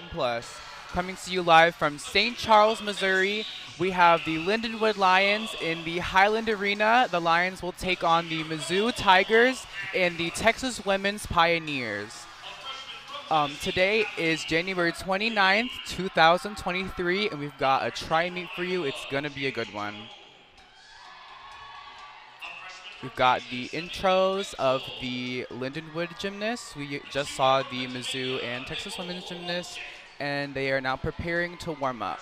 Plus. Coming to you live from St. Charles, Missouri, we have the Lindenwood Lions in the Highland Arena. The Lions will take on the Mizzou Tigers and the Texas Women's Pioneers. Today is January 29th, 2023, and we've got a tri-meet for you. It's going to be a good one. We've got the intros of the Lindenwood gymnasts. We just saw the Mizzou and Texas Women's gymnasts, and they are now preparing to warm up.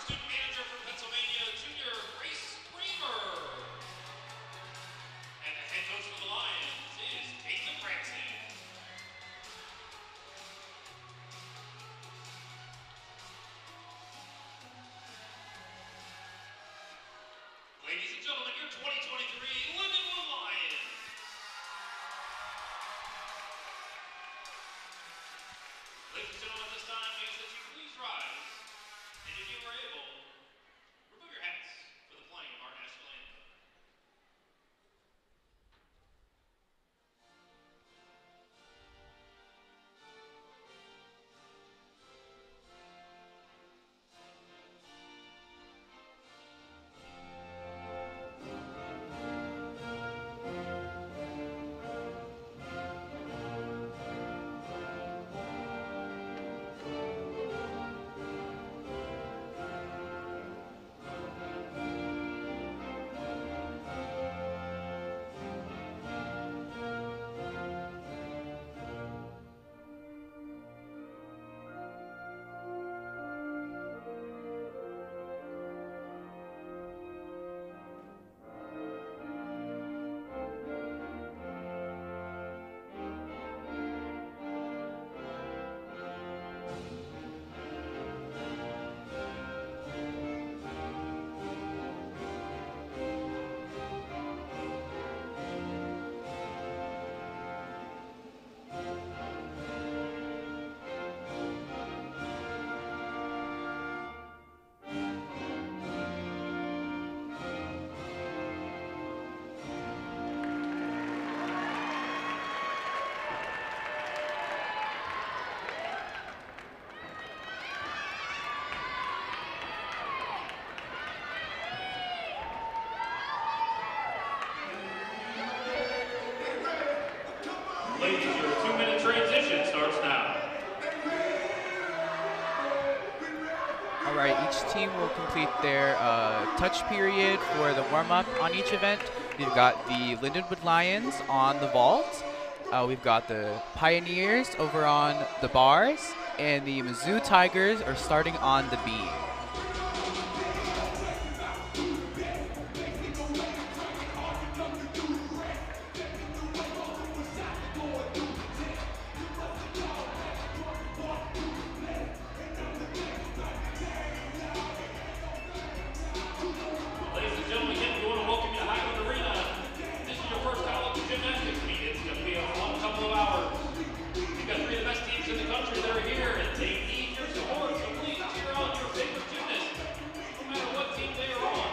Ladies and gentlemen, your 2023 Lindenwood Lions. Ladies and gentlemen, this time we ask that you please rise, and if you are able, remove your hats for the playing of our national anthem. Ladies, your 2-minute transition starts now. All right, each team will complete their touch period for the warm-up on each event. We've got the Lindenwood Lions on the vault. We've got the Pioneers over on the bars, and the Mizzou Tigers are starting on the beam. Ladies and gentlemen, again, we want to welcome you to Highland Arena. This is your first college gymnastics meet. It's going to be a fun couple of hours. We've got 3 of the best teams in the country that are here, and they need your support, so please cheer on your favorite gymnast, no matter what team they are on.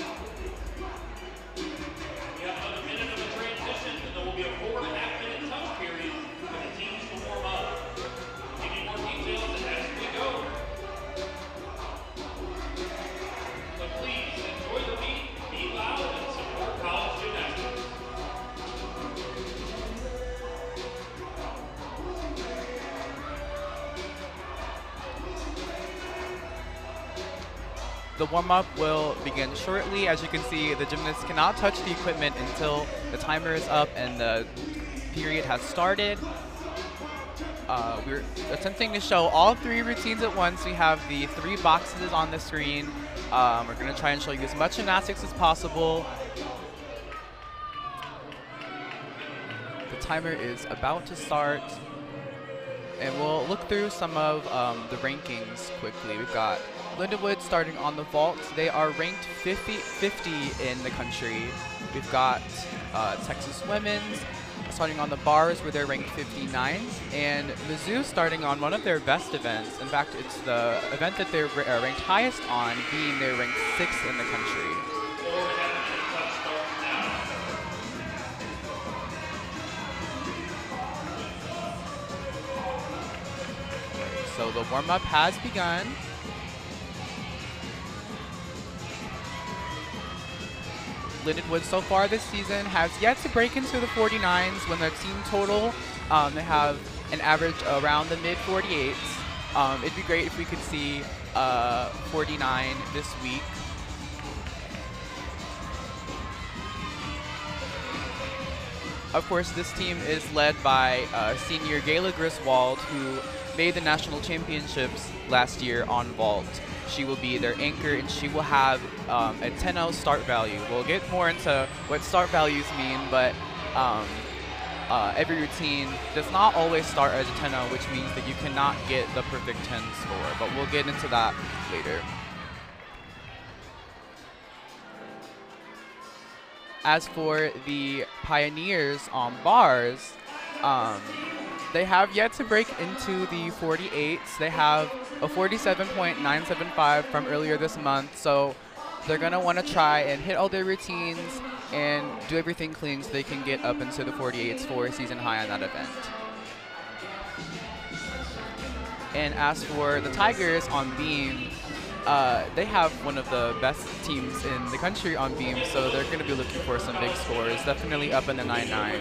We have another minute of a transition, and there will be a 4.5-minute touch period for the teams to warm up. We'll give you more details as we go. So please enjoy the meet, be loud, and support college gymnastics. The warm-up will begin shortly. As you can see, the gymnasts cannot touch the equipment until the timer is up and the period has started. We're attempting to show all 3 routines at once. We have the 3 boxes on the screen. We're going to try and show you as much gymnastics as possible. The timer is about to start. And we'll look through some of the rankings quickly. We've got Lindenwood starting on the vault. They are ranked 50 in the country. We've got Texas Women's starting on the bars where they're ranked 59th, and Mizzou starting on one of their best events. In fact, it's the event that they're ranked highest on, being they're ranked 6th in the country. So the warm-up has begun. Lindenwood so far this season has yet to break into the 49s. When their team total, they have an average around the mid-48s. It'd be great if we could see 49 this week. Of course, this team is led by senior Gayla Griswold, who made the national championships last year on vault. She will be their anchor, and she will have a 10-0 start value. We'll get more into what start values mean, but every routine does not always start as a 10-0, which means that you cannot get the perfect 10 score, but we'll get into that later. As for the Pioneers on bars, they have yet to break into the 48s. They have a 47.975 from earlier this month, so they're going to want to try and hit all their routines and do everything clean so they can get up into the 48s for a season high on that event. And as for the Tigers on beam, they have one of the best teams in the country on beam, so they're going to be looking for some big scores, definitely up in the 9-9s.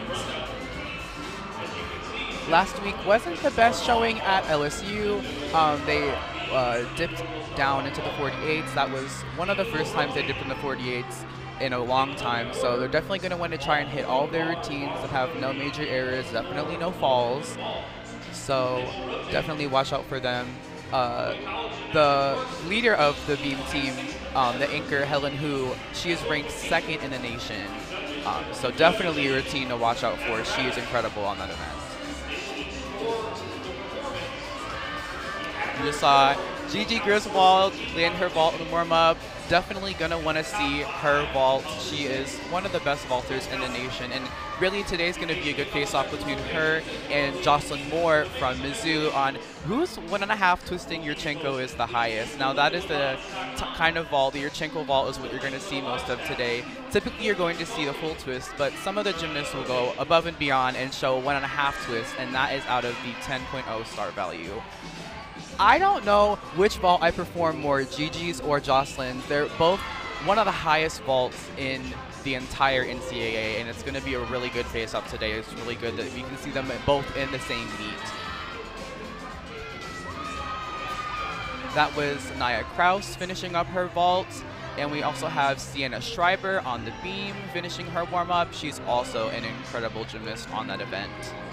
Last week wasn't the best showing at LSU. They dipped down into the 48s. That was one of the first times they dipped in the 48s in a long time, so they're definitely going to want to try and hit all of their routines that have no major errors, definitely no falls. So definitely watch out for them. The leader of the beam team, the anchor Helen Hu, she is ranked 2nd in the nation. So definitely a routine to watch out for. She is incredible on that event. You just saw Gigi Griswold land her vault in the warm-up. Definitely going to want to see her vault. She is one of the best vaulters in the nation. And really today's going to be a good face-off between her and Jocelyn Moore from Mizzou on whose 1.5 twisting Yurchenko is the highest. Now that is the kind of vault, the Yurchenko vault is what you're going to see most of today. Typically you're going to see the full twist, but some of the gymnasts will go above and beyond and show 1.5 twist, and that is out of the 10.0 start value. I don't know which vault I perform more, Gigi's or Jocelyn's. They're both one of the highest vaults in the entire NCAA, and it's going to be a really good face-off today. It's really good that we can see them both in the same meet. That was Nia Kraus finishing up her vault, and we also have Sienna Schreiber on the beam finishing her warm-up. She's also an incredible gymnast on that event.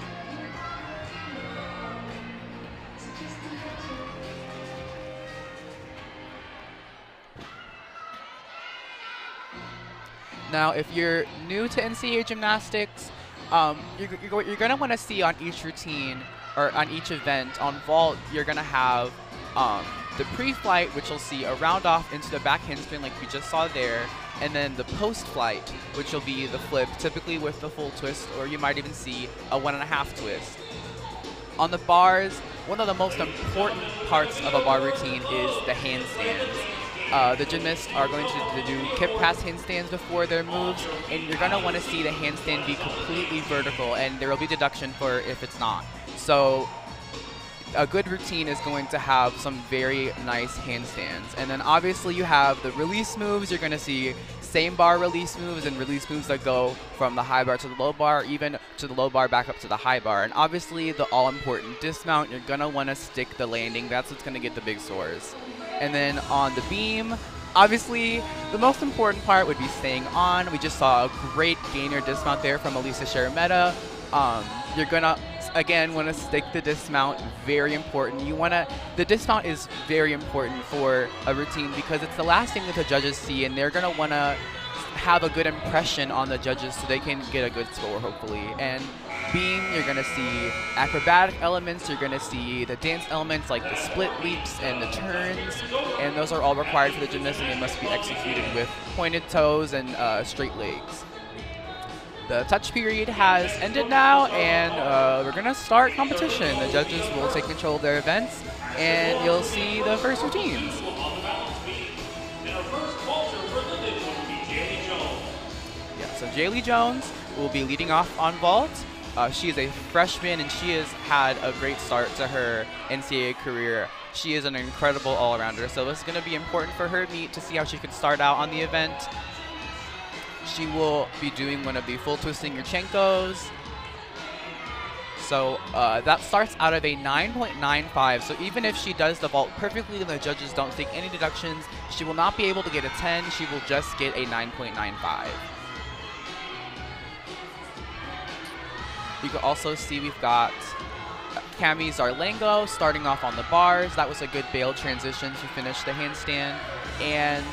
Now, if you're new to NCAA gymnastics, you're going to want to see on each routine or on each event on vault, you're going to have the pre-flight, which you'll see a round off into the back handspin like we just saw there, and then the post-flight, which will be the flip, typically with the full twist, or you might even see a 1.5 twist. On the bars, one of the most important parts of a bar routine is the handstands. The gymnasts are going to do kip pass handstands before their moves, and you're going to want to see the handstand be completely vertical, and there will be deduction for if it's not. So a good routine is going to have some very nice handstands. And then obviously you have the release moves. You're going to see same bar release moves and release moves that go from the high bar to the low bar, even to the low bar back up to the high bar. And obviously the all-important dismount, you're going to want to stick the landing. That's what's going to get the big scores. And then on the beam, obviously the most important part would be staying on. We just saw a great gainer dismount there from Elisa Sharameta. You're going to, again, want to stick the dismount, very important. The dismount is very important for a routine because it's the last thing that the judges see, and they're going to want to have a good impression on the judges so they can get a good score, hopefully. And beam, you're going to see acrobatic elements, you're going to see the dance elements like the split leaps and the turns, and those are all required for the gymnast, and they must be executed with pointed toes and straight legs. The touch period has ended now, and we're going to start competition. The judges will take control of their events, and you'll see the first routines. Yeah, so Jaylee Jones will be leading off on vault. She is a freshman, and she has had a great start to her NCAA career. She is an incredible all-arounder, so it's going to be important for her meet to see how she can start out on the event. She will be doing one of the full twisting Yurchenkos. So that starts out of a 9.95. So even if she does the vault perfectly and the judges don't take any deductions, she will not be able to get a 10. She will just get a 9.95. You can also see we've got Cami Zarlengo starting off on the bars. That was a good bail transition to finish the handstand. And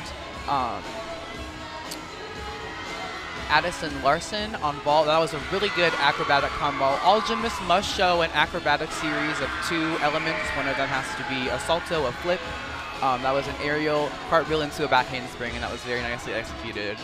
Addison Larson on vault. That was a really good acrobatic combo. All gymnasts must show an acrobatic series of 2 elements. One of them has to be a salto, a flip. That was an aerial cartwheel into a back handspring, and that was very nicely executed.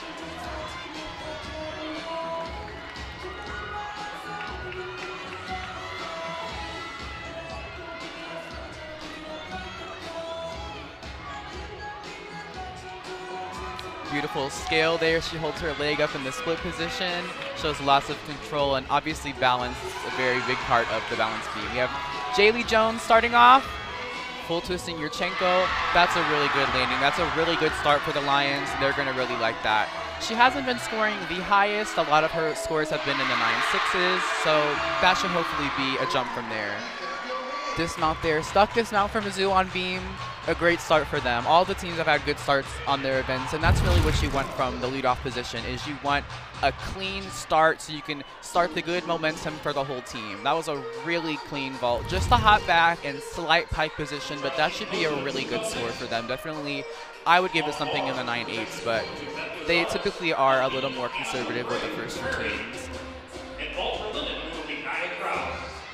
Beautiful scale there. She holds her leg up in the split position, shows lots of control, and obviously balance is a very big part of the balance beam. We have Jaylee Jones starting off, full twisting Yurchenko. That's a really good landing. That's a really good start for the Lions. They're going to really like that. She hasn't been scoring the highest. A lot of her scores have been in the 9.6s, so that should hopefully be a jump from there. Dismount there. Stuck dismount for Mizzou on beam. A great start for them. All the teams have had good starts on their events, and that's really what you want from the leadoff position, is you want a clean start so you can start the good momentum for the whole team. That was a really clean vault. Just a hot back and slight pike position, but that should be a really good score for them. Definitely, I would give it something in the 9.8s, but they typically are a little more conservative with the first routines. And vault for Linden will be Nia Kraus.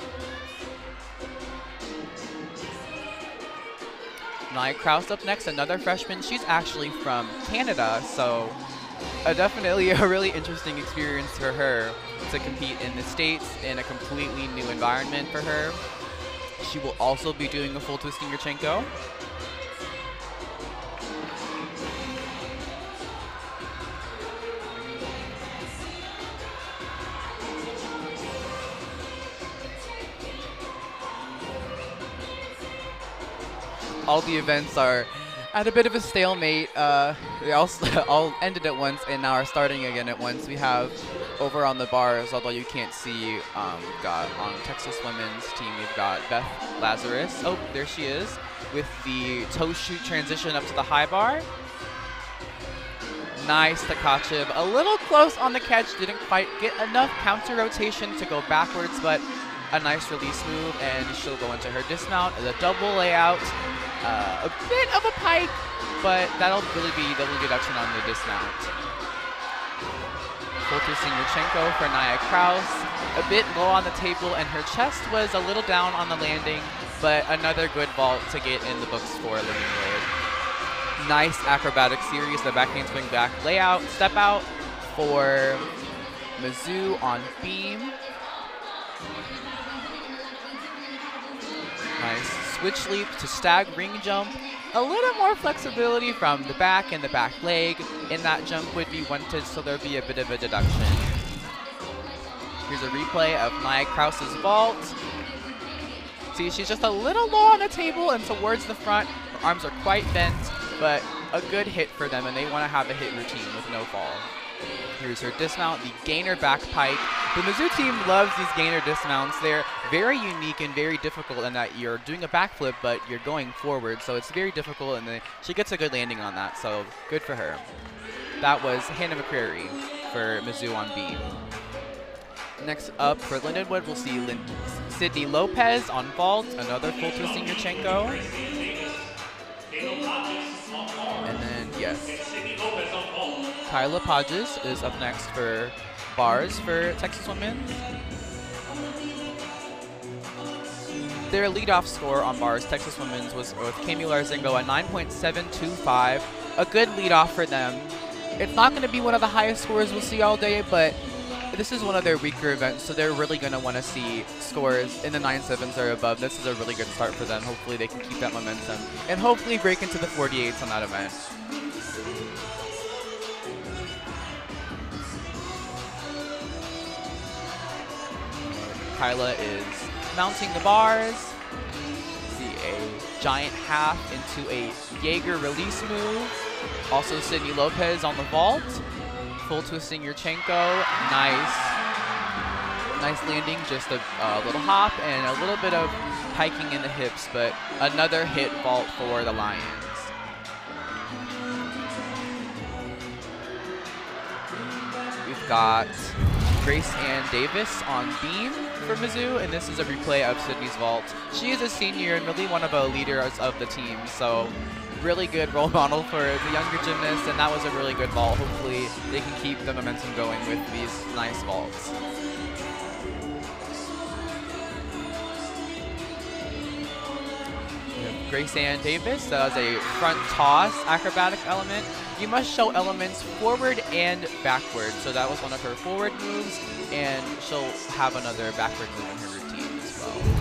Nia Kraus up next, another freshman. She's actually from Canada, so definitely a really interesting experience for her to compete in the States in a completely new environment for her. She will also be doing a full twisting Yurchenko. All the events are at a bit of a stalemate. They all ended at once and now are starting again at once. We have over on the bars, although you can't see, we've got on Texas women's team, we've got Beth Lazarus. Oh, there she is with the toe shoot transition up to the high bar. Nice Tkachev. A little close on the catch, didn't quite get enough counter rotation to go backwards, but a nice release move, and she'll go into her dismount. The double layout, a bit of a pike, but that'll really be the only deduction on the dismount. Full twisting Yurchenko for Nia Kraus. A bit low on the table, and her chest was a little down on the landing, but another good vault to get in the books for Lindenwood. Nice acrobatic series, the back handspring back layout, step out for Mizzou on beam. Nice switch leap to stag ring jump. A little more flexibility from the back and the back leg in that jump would be wanted, so there'd be a bit of a deduction. Here's a replay of Nia Kraus's vault. See, she's just a little low on the table and towards the front. Her arms are quite bent, but a good hit for them, and they want to have a hit routine with no fall. Here's her dismount, the gainer back pike. The Mizzou team loves these gainer dismounts. They're very unique and very difficult in that you're doing a backflip, but you're going forward, so it's very difficult, and she gets a good landing on that, so good for her. That was Hannah McCrary for Mizzou on beam. Next up for Lindenwood, we'll see Sydney Lopez on vault, another full twisting Yurchenko. And then, yes, Kyla Podges is up next for bars for Texas Women's. Their leadoff score on bars, Texas Women's, was with Cami Larzengo at 9.725. A good leadoff for them. It's not going to be one of the highest scores we'll see all day, but this is one of their weaker events, so they're really going to want to see scores in the 9.7s or above. This is a really good start for them. Hopefully they can keep that momentum and hopefully break into the 48s on that event. Kyla is mounting the bars. See a giant half into a Jaeger release move. Also Sydney Lopez on the vault. Full twisting Yurchenko. Nice. Nice landing, just a little hop and a little bit of piking in the hips, but another hit vault for the Lions. We've got Grace Ann Davis on beam for Mizzou, and this is a replay of Sydney's vault. She is a senior and really one of the leaders of the team, so really good role model for the younger gymnasts, and that was a really good vault. Hopefully they can keep the momentum going with these nice vaults. Grace Ann Davis does a front toss acrobatic element. You must show elements forward and backward. So that was one of her forward moves, and she'll have another backward move in her routine as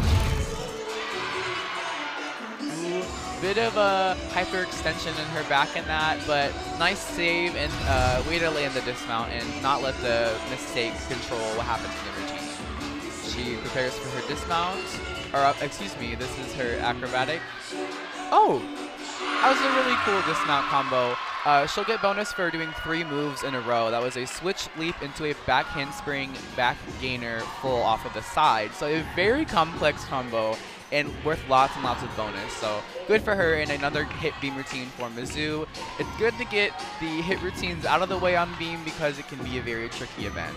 well. Ooh, bit of a hyperextension in her back in that, but nice save and way to land the dismount and not let the mistake control what happens in the routine. She prepares for her dismount. Or, excuse me, this is her acrobatic. Oh, that was a really cool dismount combo. She'll get bonus for doing 3 moves in a row. That was a switch leap into a back handspring, back gainer, full off of the side. So a very complex combo and worth lots and lots of bonus. So good for her in another hit beam routine for Mizzou. It's good to get the hit routines out of the way on beam because it can be a very tricky event.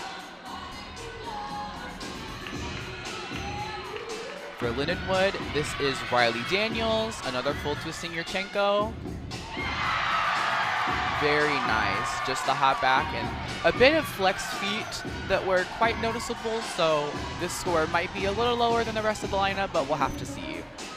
For Lindenwood, this is Riley Daniels, another full twisting Yurchenko. Very nice, just a hop back and a bit of flex feet that were quite noticeable, so this score might be a little lower than the rest of the lineup, but we'll have to see.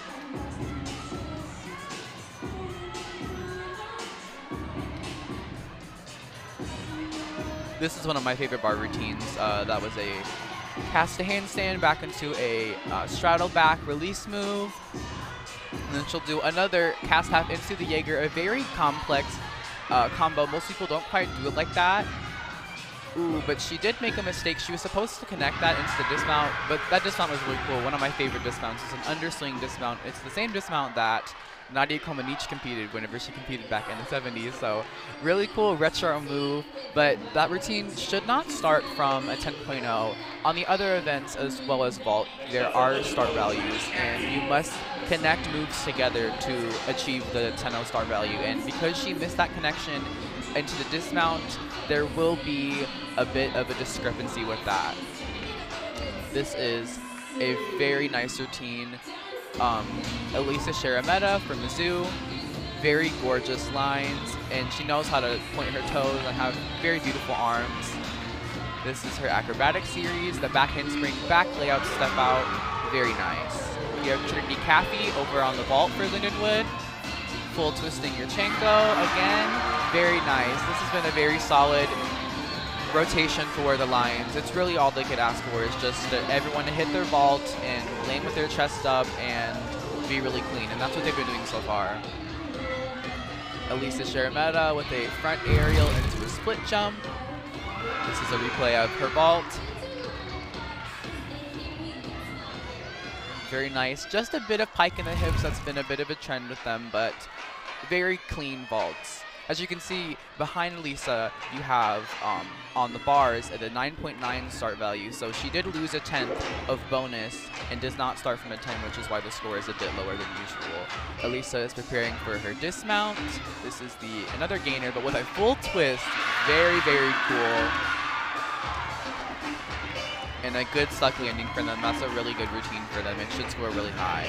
This is one of my favorite bar routines. That was a cast a handstand back into a straddle back release move. And then she'll do another cast half into the Jaeger, a very complex combo. Most people don't quite do it like that. Ooh, but she did make a mistake. She was supposed to connect that into the dismount, but that dismount was really cool. One of my favorite dismounts is an underswing dismount. It's the same dismount that Nadia Comaneci competed whenever she competed back in the 70s. So really cool retro move, but that routine should not start from a 10.0. On the other events as well as vault, there are start values, and you must connect moves together to achieve the 10.0 start value. And because she missed that connection into the dismount, there will be a bit of a discrepancy with that. This is a very nice routine. Elisa Sharameta from Mizzou, very gorgeous lines, and she knows how to point her toes and have very beautiful arms. This is her acrobatic series, the back handspring, back layout step out, very nice. We have Trinity Caffey over on the vault for Lindenwood, full twisting Yurchenko again, very nice. This has been a very solid rotation for the Lions. It's really all they could ask for is just everyone to hit their vault and land with their chest up and be really clean, and that's what they've been doing so far. Elisa Sharameta with a front aerial into a split jump. This is a replay of her vault. Very nice. Just a bit of pike in the hips. That's been a bit of a trend with them, but very clean vaults. As you can see, behind Elisa, you have on the bars at a 9.9 start value. So she did lose a 10th of bonus and does not start from a 10, which is why the score is a bit lower than usual. Elisa is preparing for her dismount. This is another gainer, but with a full twist. Very, very cool. And a good suck landing for them. That's a really good routine for them. It should score really high.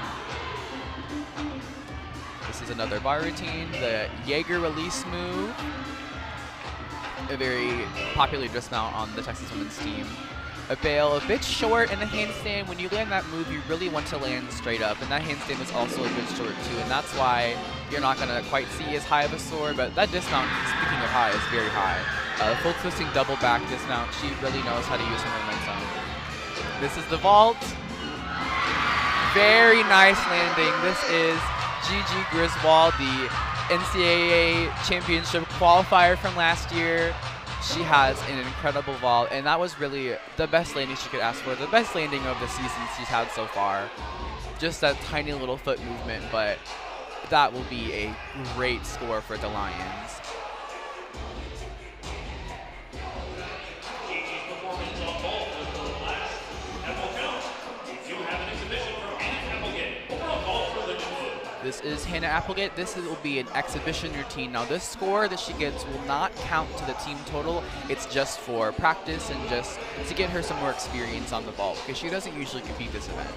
This is another bar routine, the Jaeger release move. A very popular dismount on the Texas women's team. A bail, a bit short in the handstand. When you land that move, you really want to land straight up, and that handstand is also a bit short too, and that's why you're not going to quite see as high of a soar, but that dismount, speaking of high, is very high. Full twisting double back dismount, she really knows how to use her momentum. This is the vault. Very nice landing. This is Gigi Griswold, the NCAA championship qualifier from last year. She has an incredible vault, and that was really the best landing she could ask for. The best landing of the season she's had so far. Just that tiny little foot movement, but that will be a great score for the Lions. Gigi's performance on vault was the last Apple count. We do have an exhibition from Hannah Applegate over on vault for Lindenwood. This is Hannah Applegate. Will be an exhibition routine. Now this score that she gets will not count to the team total. It's just for practice and just to get her some more experience on the vault because she doesn't usually compete this event.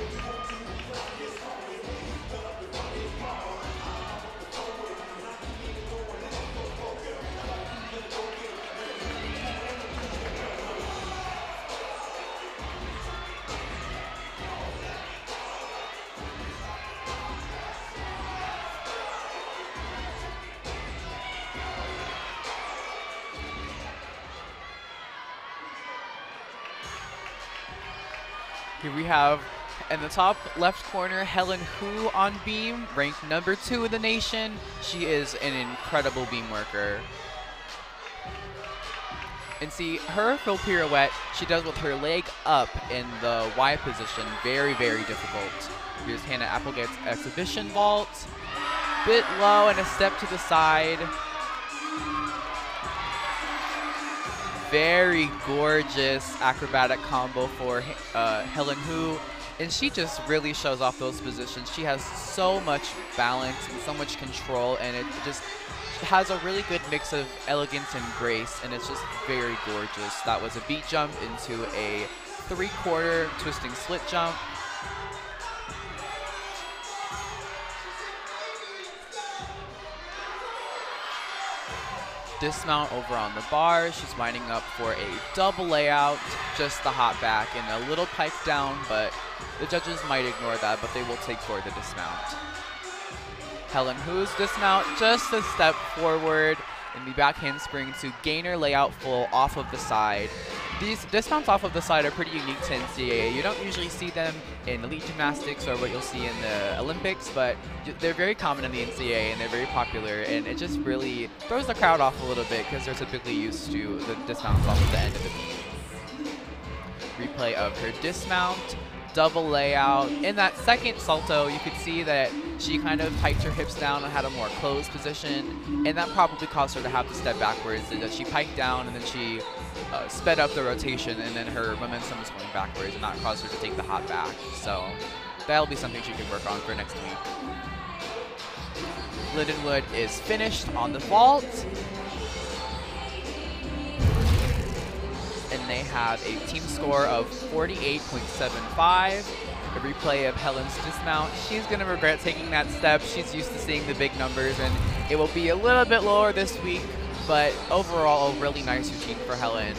Here we have, in the top left corner, Helen Hu on beam, ranked number 2 in the nation. She is an incredible beam worker. And see, her full pirouette, she does with her leg up in the Y position. Very, very difficult. Here's Hannah Applegate's exhibition vault. Bit low and a step to the side. Very gorgeous acrobatic combo for Helen Hu, and she just really shows off those positions. She has so much balance and so much control, and it just has a really good mix of elegance and grace, and it's just very gorgeous. That was a beat jump into a 3/4 twisting split jump. Dismount over on the bar. She's lining up for a double layout, just the hop back and a little pike down, but the judges might ignore that, but they will take for the dismount. Helen Hu's dismount, just a step forward in the back handspring to gainer layout full off of the side. These dismounts off of the side are pretty unique to NCAA. You don't usually see them in elite gymnastics or what you'll see in the Olympics, but they're very common in the NCAA and they're very popular, and it just really throws the crowd off a little bit because they're typically used to the dismounts off of the end of the beam. Replay of her dismount, double layout. In that second salto, you could see that she kind of hiked her hips down and had a more closed position, and that probably caused her to have to step backwards, and that she piked down and then she sped up the rotation, and then her momentum was going backwards, and that caused her to take the hop back. So that'll be something she can work on for next week. Lindenwood is finished on the vault, and they have a team score of 48.75. A replay of Helen's dismount. She's going to regret taking that step. She's used to seeing the big numbers, and it will be a little bit lower this week, but overall a really nice routine for Helen.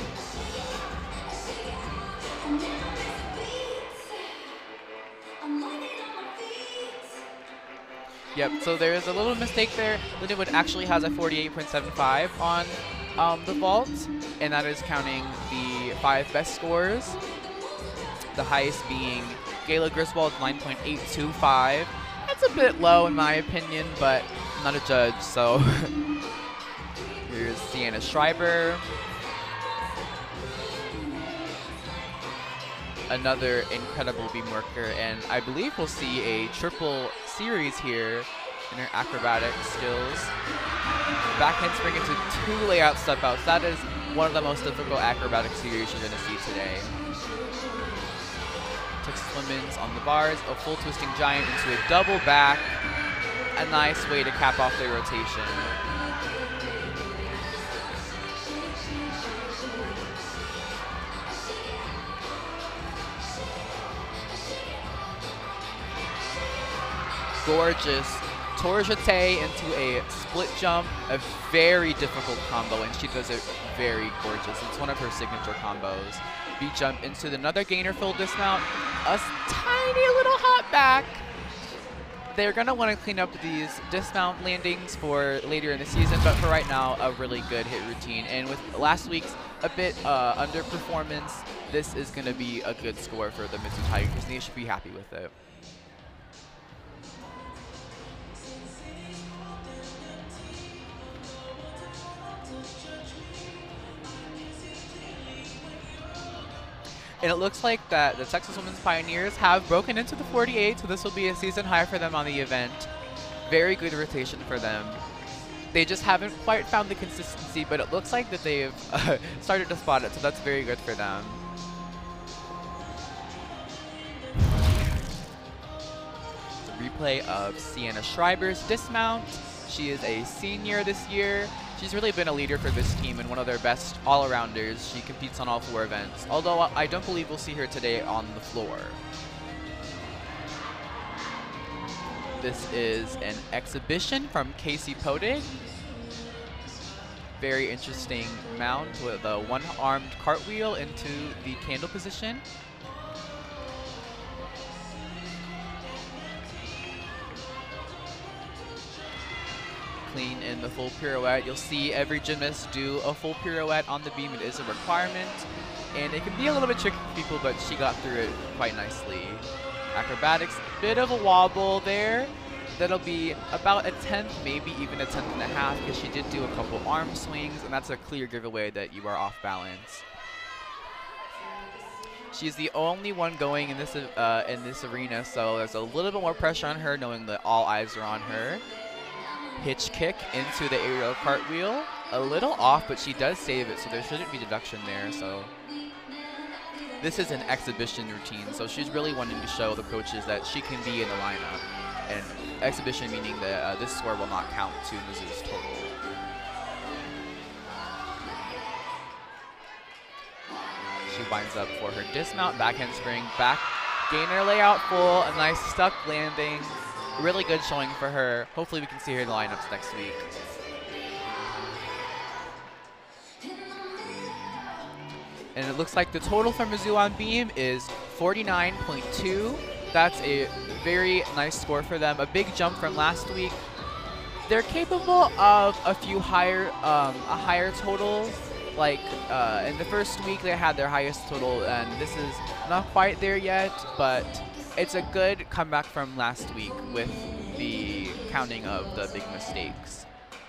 Yep, so there is a little mistake there. Lindenwood actually has a 48.75 on the vault, and that is counting the 5 best scores. The highest being Gayla Griswold's 9.825. That's a bit low in my opinion, but I'm not a judge, so. Here's Sienna Schreiber. Another incredible beam worker, and I believe we'll see a triple series here in her acrobatic skills. Back handspring into 2 layout step outs. That is one of the most difficult acrobatic series you're going to see today. Texas Women's on the bars, a full twisting giant into a double back. A nice way to cap off the rotation. Gorgeous tour jeté into a split jump, a very difficult combo, and she does it very gorgeous. It's one of her signature combos. Beat jump into another gainer full dismount, a tiny little hop back. They're gonna want to clean up these dismount landings for later in the season, but for right now, a really good hit routine. And with last week's a bit underperformance, this is gonna be a good score for the Mitsu Tigers, and they should be happy with it. And it looks like that the Texas Women's Pioneers have broken into the 48, so this will be a season high for them on the event. Very good rotation for them. They just haven't quite found the consistency, but it looks like that they've started to spot it, so that's very good for them. The replay of Sienna Schreiber's dismount. She is a senior this year. She's really been a leader for this team and one of their best all-arounders. She competes on all 4 events, although I don't believe we'll see her today on the floor. This is an exhibition from Casey Podig. Very interesting mount with a one-armed cartwheel into the candle position. Clean in the full pirouette. You'll see every gymnast do a full pirouette on the beam. It is a requirement, and it can be a little bit tricky for people, but she got through it quite nicely. Acrobatics, bit of a wobble there. That'll be about a 10th, maybe even a 10th and a half, because she did do a couple arm swings, and that's a clear giveaway that you are off balance. She's the only one going in this arena, so there's a little bit more pressure on her, knowing that all eyes are on her. Hitch kick into the aerial cartwheel. A little off, but she does save it, so there shouldn't be deduction there. So this is an exhibition routine, so she's really wanting to show the coaches that she can be in the lineup. And exhibition meaning that this score will not count to Mizzou's total. She winds up for her dismount, back handspring, back gainer layout full, a nice stuck landing. Really good showing for her. Hopefully we can see her in the lineups next week. And it looks like the total for Mizzou on beam is 49.2. That's a very nice score for them. A big jump from last week. They're capable of a few higher total. Like in the first week they had their highest total, and this is not quite there yet, but it's a good comeback from last week with the counting of the big mistakes.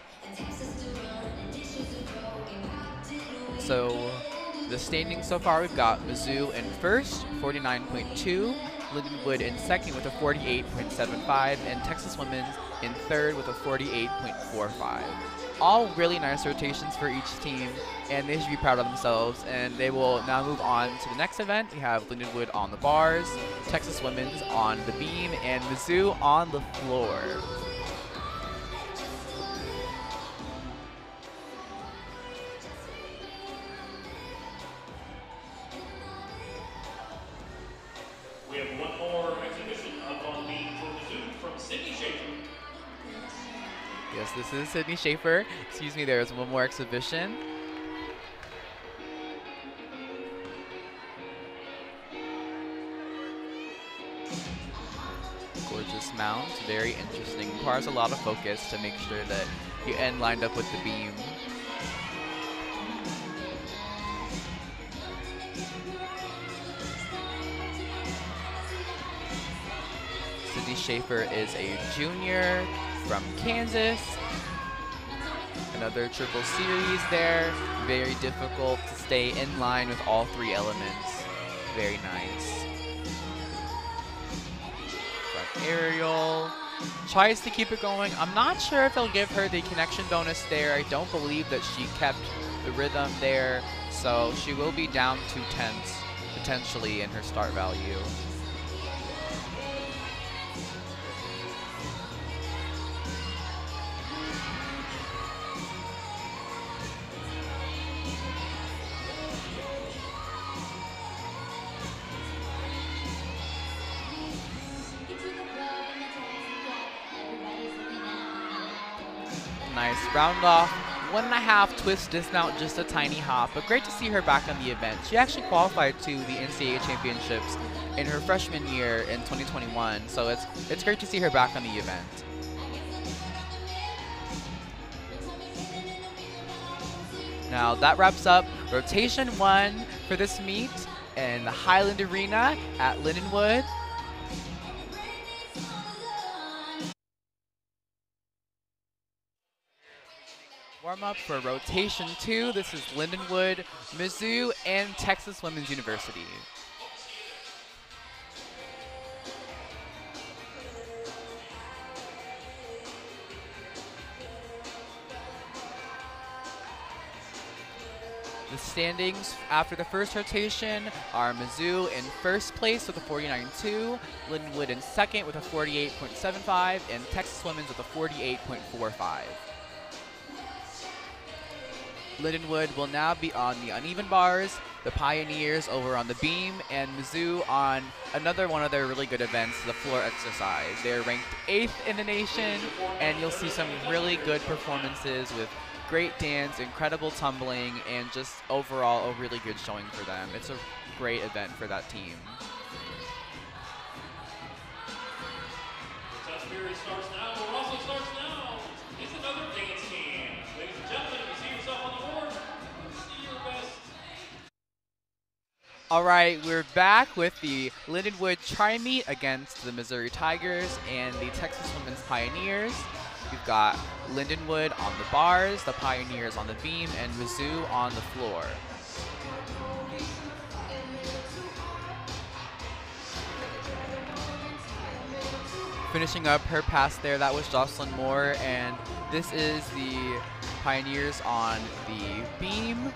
So the standings so far, we've got Mizzou in first, 49.2, Lindenwood in second with a 48.75, and Texas Women's in third with a 48.45. All really nice rotations for each team, and they should be proud of themselves. And they will now move on to the next event. We have Lindenwood on the bars, Texas Women's on the beam, and Mizzou on the floor. We have one more exhibition up on beam for Mizzou from Sydney Schaefer. Yes, this is Sydney Schaefer. Excuse me, there's one more exhibition. Gorgeous mount, very interesting. Requires a lot of focus to make sure that you end lined up with the beam. Sydney Schaefer is a junior from Kansas. Another triple series there. Very difficult to stay in line with all 3 elements. Very nice. Front aerial. Tries to keep it going. I'm not sure if they'll give her the connection bonus there. I don't believe that she kept the rhythm there. So she will be down 2/10 potentially in her start value. Nice round off, 1.5 twist dismount, just a tiny hop, but great to see her back on the event. She actually qualified to the NCAA championships in her freshman year in 2021, so it's great to see her back on the event. Now that wraps up rotation 1 for this meet in the Highland Arena at Lindenwood. warm-up for rotation 2. This is Lindenwood, Mizzou, and Texas Women's University. The standings after the first rotation are Mizzou in first place with a 49.2, Lindenwood in second with a 48.75, and Texas Women's with a 48.45. Lindenwood will now be on the uneven bars, the Pioneers over on the beam, and Mizzou on another one of their really good events, the floor exercise. They're ranked 8th in the nation, and you'll see some really good performances with great dance, incredible tumbling, and just overall a really good showing for them. It's a great event for that team. Touch period starts now. What also starts now is another dance team. Ladies and gentlemen, if you see yourself on the board, see your best. All right, we're back with the Lindenwood tri-meet against the Missouri Tigers and the Texas Women's Pioneers. We've got Lindenwood on the bars, the Pioneers on the beam, and Mizzou on the floor. Finishing up her pass there, that was Jocelyn Moore, and this is the Pioneers on the beam.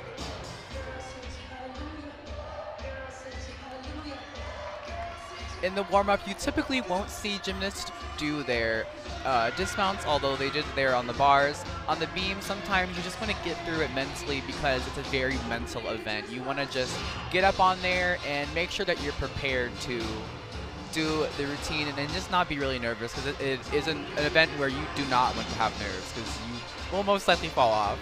In the warm-up, you typically won't see gymnasts do their dismounts, although they did there on the bars. On the beam, sometimes you just want to get through it mentally because it's a very mental event. You want to just get up on there and make sure that you're prepared to do the routine and then just not be really nervous, because it is an event where you do not want to have nerves because you will most likely fall off.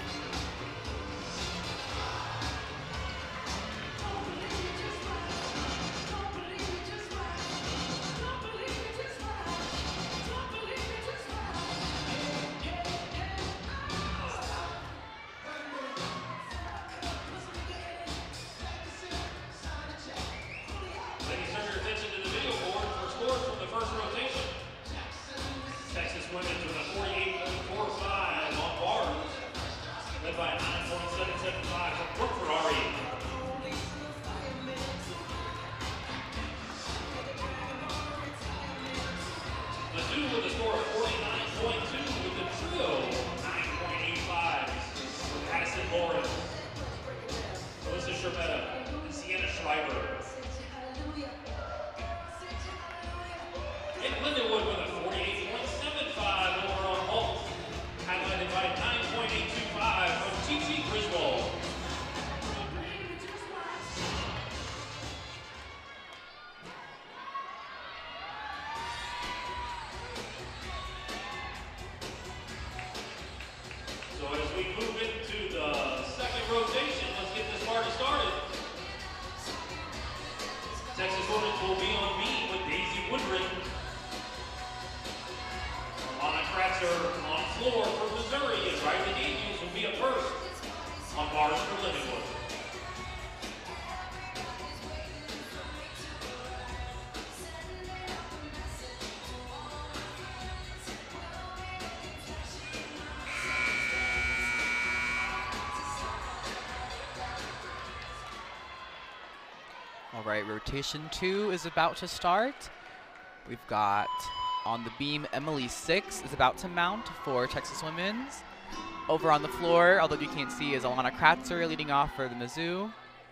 All right, rotation 2 is about to start. We've got on the beam, Emily Six is about to mount for Texas Women's. Over on the floor, although you can't see, is Alana Kratzer leading off for the Mizzou.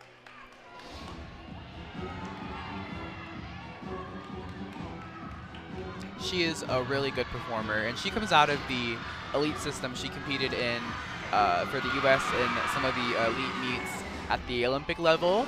She is a really good performer, and she comes out of the elite system. She competed in for the U.S. in some of the elite meets at the Olympic level.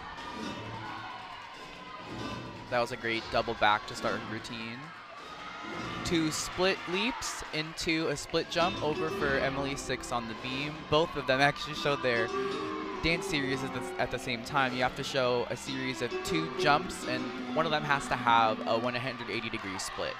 That was a great double back to start her routine. 2 split leaps into a split jump over for Emily Six on the beam. Both of them actually showed their dance series at the same time. You have to show a series of 2 jumps, and one of them has to have a 180-degree split.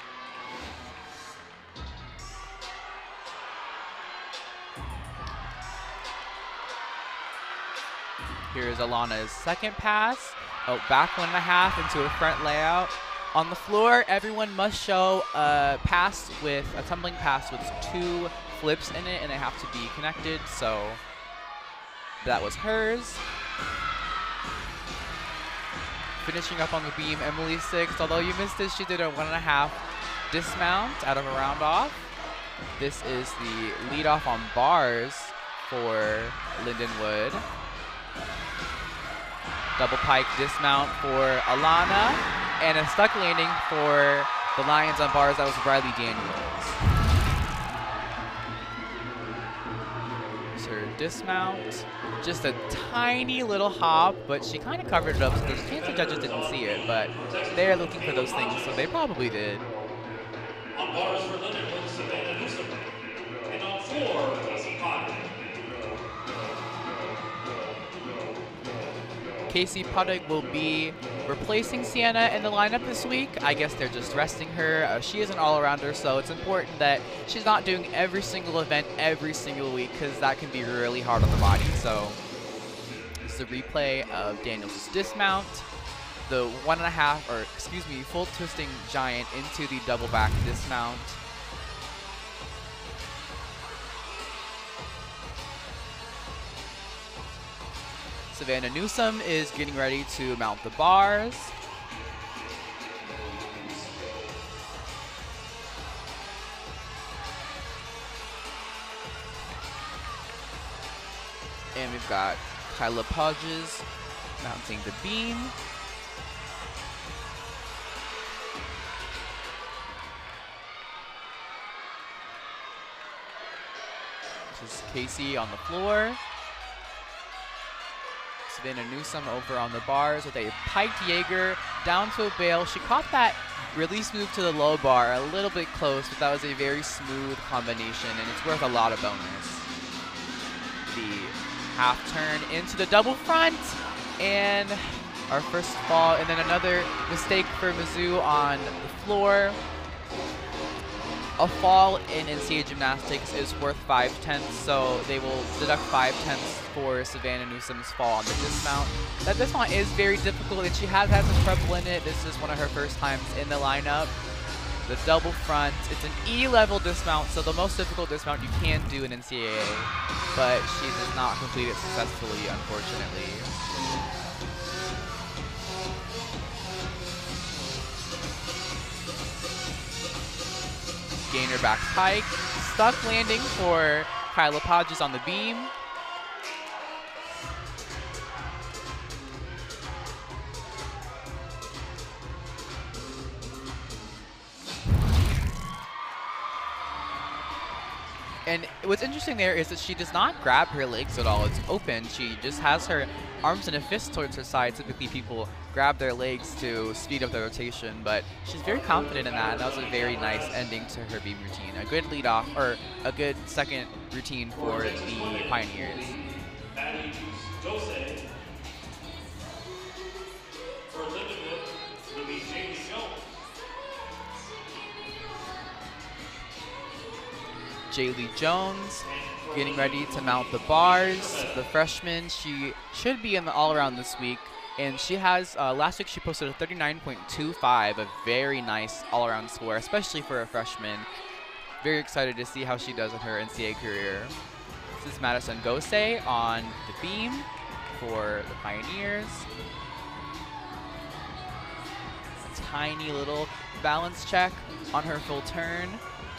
Here's Alana's second pass. Oh, back 1.5 into a front layout. On the floor, everyone must show a pass with a tumbling pass with 2 flips in it and they have to be connected, so that was hers. Finishing up on the beam, Emily 6. Although you missed it, she did a 1.5 dismount out of a round off. This is the lead off on bars for Lindenwood. Double pike dismount for Alana, and a stuck landing for the Lions on bars. That was Riley Daniels. Here's her dismount. Just a tiny little hop, but she kind of covered it up, so there's a chance the judges didn't see it, but they're looking for those things, so they probably did. On bars for Lindenwood, Savannah Newsom. And on floor, Casey Potter. Casey Puttig will be replacing Sienna in the lineup this week. I guess they're just resting her. She is an all-arounder, so it's important that she's not doing every single event every single week, because that can be really hard on the body. So this is a replay of Daniels' dismount, the full twisting giant into the double back dismount. Savannah Newsom is getting ready to mount the bars. And we've got Kyla Podges mounting the beam. This is Casey on the floor. Savannah Newsom over on the bars with a piked Jaeger down to a bail. She caught that release move to the low bar a little bit close, but that was a very smooth combination, and it's worth a lot of bonus. The half turn into the double front, and our first fall, and then another mistake for Mizzou on the floor. A fall in NCAA gymnastics is worth 5/10, so they will deduct 5/10 for Savannah Newsom's fall on the dismount. That dismount is very difficult, and she has had some trouble in it. This is one of her first times in the lineup. The double front, it's an E-level dismount, so the most difficult dismount you can do in NCAA, but she does not complete it successfully, unfortunately. Gainer back pike, stuck landing for Kyla Podges on the beam. And what's interesting there is that she does not grab her legs at all. It's open. She just has her arms in a fist towards her side. Typically people grab their legs to speed up the rotation, but she's very confident in that, and that was a very nice ending to her beam routine. A good lead off, or a good second routine for the Pioneers. For Lindenwood will be James Jones. Jaylee Jones getting ready to mount the bars. The freshman, she should be in the all-around this week, and she has, last week she posted a 39.25, a very nice all-around score, especially for a freshman. Very excited to see how she does in her NCAA career. This is Madison Gosei on the beam for the Pioneers. A tiny little balance check on her full turn.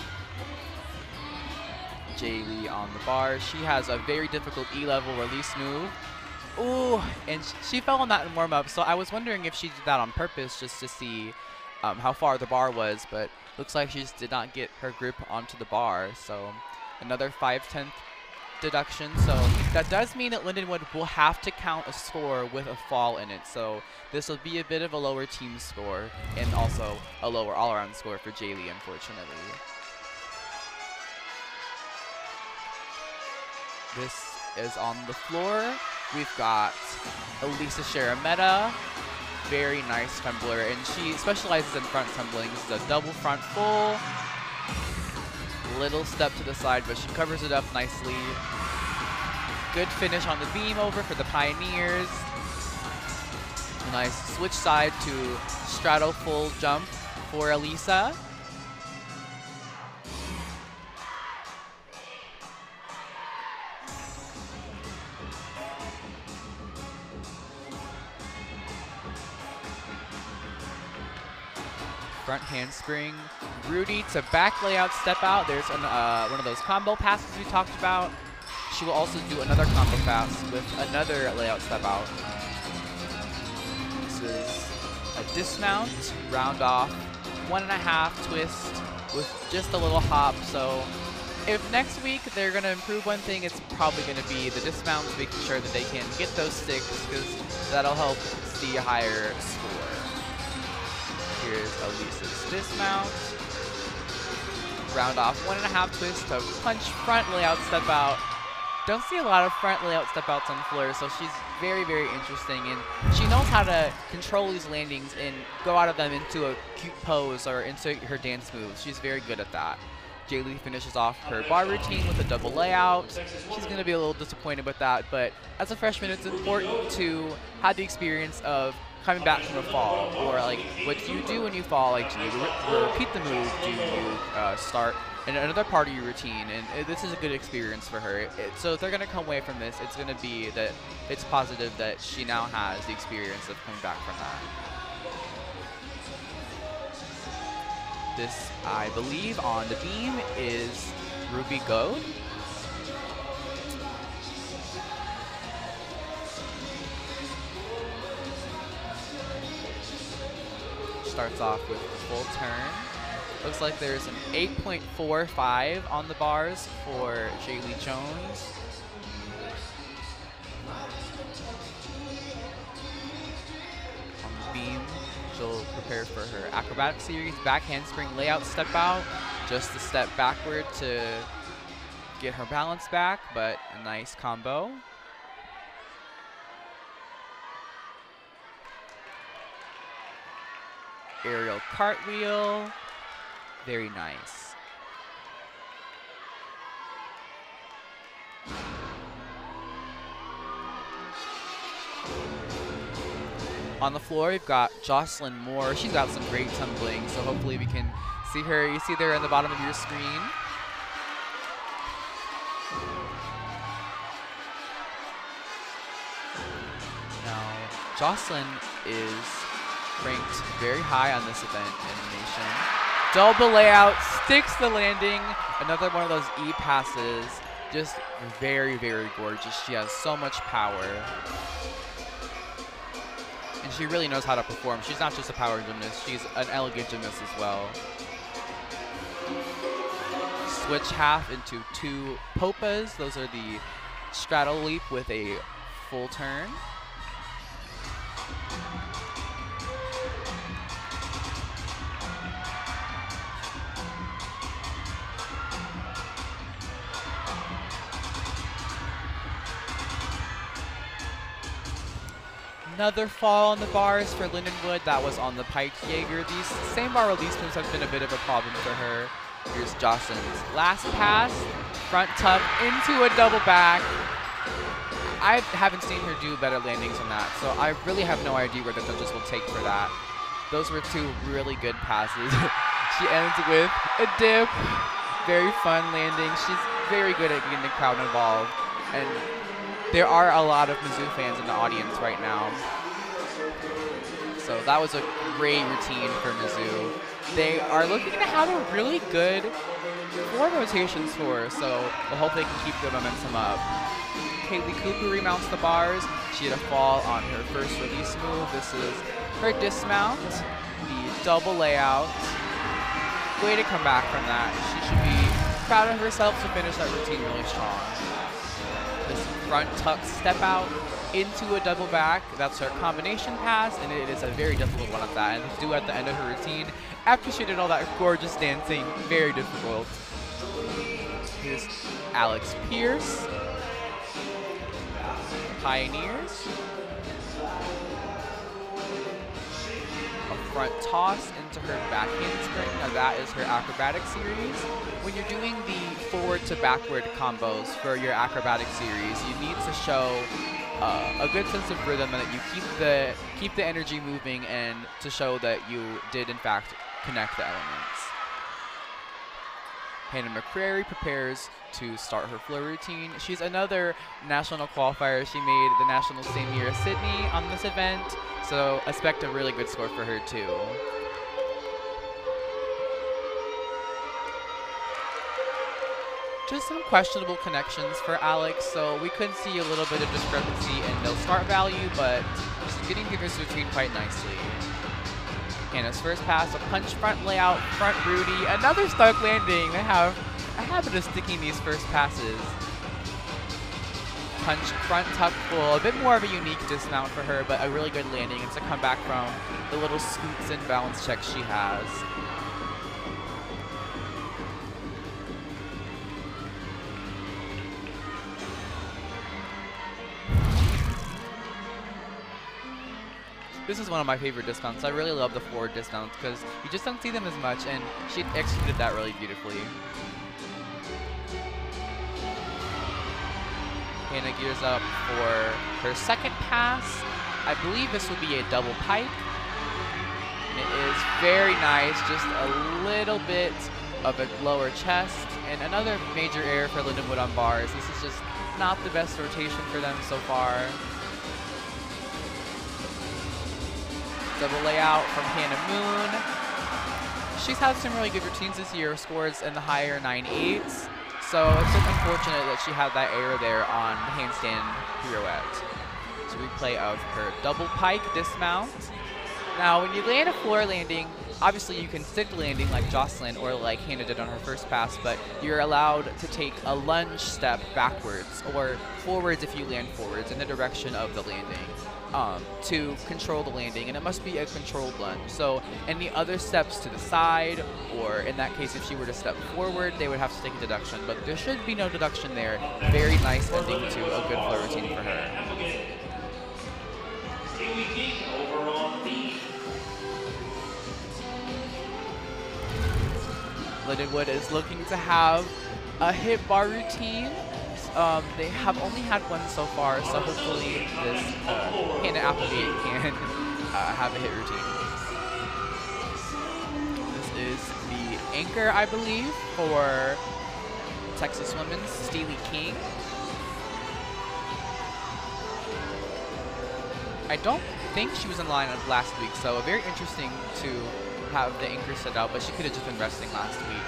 Jaylee on the bar. She has a very difficult E-level release move. Ooh, and she fell on that in warm-up, so I was wondering if she did that on purpose just to see how far the bar was, but looks like she just did not get her grip onto the bar, so another 5/10 deduction. So that does mean that Lindenwood will have to count a score with a fall in it, so this will be a bit of a lower team score and also a lower all-around score for Jaylee, unfortunately. This is on the floor. We've got Elisa Sharametta, very nice tumbler, and she specializes in front tumbling. This is a double front full. Little step to the side, but she covers it up nicely. Good finish on the beam over for the Pioneers. A nice switch side to straddle full jump for Elisa. front handspring. Rudy to back layout step out. There's one of those combo passes we talked about. She will also do another combo pass with another layout step out. This is a dismount, round off, 1.5 twist with just a little hop. So if next week they're going to improve one thing, it's probably going to be the dismounts, making sure that they can get those sticks, because that'll help see a higher score. Here's Elise's dismount. Round off, 1.5 twist to punch front layout step out. Don't see a lot of front layout step outs on Fleur, so she's very, very interesting, and she knows how to control these landings and go out of them into a cute pose or into her dance moves. She's very good at that. Jaylee finishes off her bar routine with a double layout. She's going to be a little disappointed with that, but as a freshman, it's important to have the experience of coming back from a fall, or like what do you do when you fall? Like, do you repeat the move? Do you start in another part of your routine? And this is a good experience for her. So if they're going to come away from this, it's going to be that it's positive that she now has the experience of coming back from that. This, I believe, on the beam is Ruby Goad. Starts off with the full turn. Looks like there's an 8.45 on the bars for Jaylee Jones. On the beam, she'll prepare for her acrobatic series, back handspring layout step out, just a step backward to get her balance back, but a nice combo. Aerial cartwheel, very nice. On the floor, we've got Jocelyn Moore. She's got some great tumbling, so hopefully we can see her. You see there on the bottom of your screen. Now, Jocelyn is ranked very high on this event in the nation. Double layout, sticks the landing. Another one of those E passes. Just very, very gorgeous. She has so much power. And she really knows how to perform. She's not just a power gymnast, she's an elegant gymnast as well. Switch half into 2 popas. Those are the straddle leap with a full turn. Another fall on the bars for Lindenwood. That was on the Pike Jaeger. These same bar release moves have been a bit of a problem for her. Here's Jocelyn's last pass. Front tuck into a double back. I haven't seen her do better landings than that, so I really have no idea where the judges will take for that. Those were 2 really good passes. She ends with a dip. Very fun landing. She's very good at getting the crowd involved. And there are a lot of Mizzou fans in the audience right now. So that was a great routine for Mizzou. They are looking to have a really good 4 rotations for her, so we'll hope they can keep the momentum up. Kaylee Cooper remounts the bars. She had a fall on her first release move. This is her dismount, the double layout. Way to come back from that. She should be proud of herself to finish that routine really strong. This front tuck step out into a double back. That's her combination pass, and it is a very difficult one at that. And to do at the end of her routine, after she did all that gorgeous dancing, very difficult. Here's Alex Pierce. Pioneers. A front toss into her back handspring. Now that is her acrobatic series. When you're doing the forward to backward combos for your acrobatic series, you need to show a good sense of rhythm and that you keep the energy moving, and to show that you did in fact connect the elements. Hannah McCrary prepares to start her flow routine. She's another national qualifier. She made the national same year as Sydney on this event, so expect a really good score for her too. just some questionable connections for Alex, so we could see a little bit of discrepancy in no start value, but she's getting through this routine quite nicely. Hannah's first pass, a punch front layout, front Rudy, another stuck landing. They have a habit of sticking these first passes. Punch front tuck full, a bit more of a unique dismount for her, but a really good landing. It's a comeback from the little scoots and balance checks she has. This is one of my favorite dismounts. I really love the forward dismounts because you just don't see them as much, and she executed that really beautifully. Hannah gears up for her second pass. I believe this will be a double pike. And it is very nice, just a little bit of a lower chest. And another major error for Lindenwood on bars. This is just not the best rotation for them so far. Double layout from Hannah Moon. She's had some really good routines this year, scores in the higher 9.8s. So it's just unfortunate that she had that error there on the handstand pirouette. It's a replay of her double pike dismount. Now, when you land a floor landing, obviously you can stick landing like Jocelyn or like Hannah did on her first pass, but you're allowed to take a lunge step backwards or forwards if you land forwards in the direction of the landing. To control the landing, and it must be a controlled lunge. So any other steps to the side, or in that case, if she were to step forward, they would have to take a deduction, but there should be no deduction there. Very nice ending to a good floor routine for her. Lindenwood is looking to have a hip bar routine. They have only had one so far, so hopefully this Hannah Applegate can have a hit routine. This is the anchor, I believe, for Texas Women's, Steely King. I don't think she was in lineup last week, so very interesting to have the anchor set out, but she could have just been resting last week.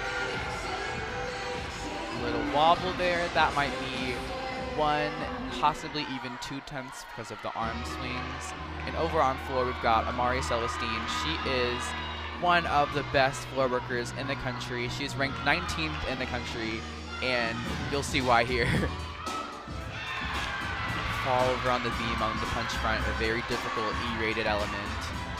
Little wobble there. That might be 1, possibly even 2 tenths because of the arm swings. And over on floor, we've got Amari Celestine. She is one of the best floor workers in the country. She's ranked 19th in the country, and you'll see why here. Fall over on the beam on the punch front, a very difficult E-rated element.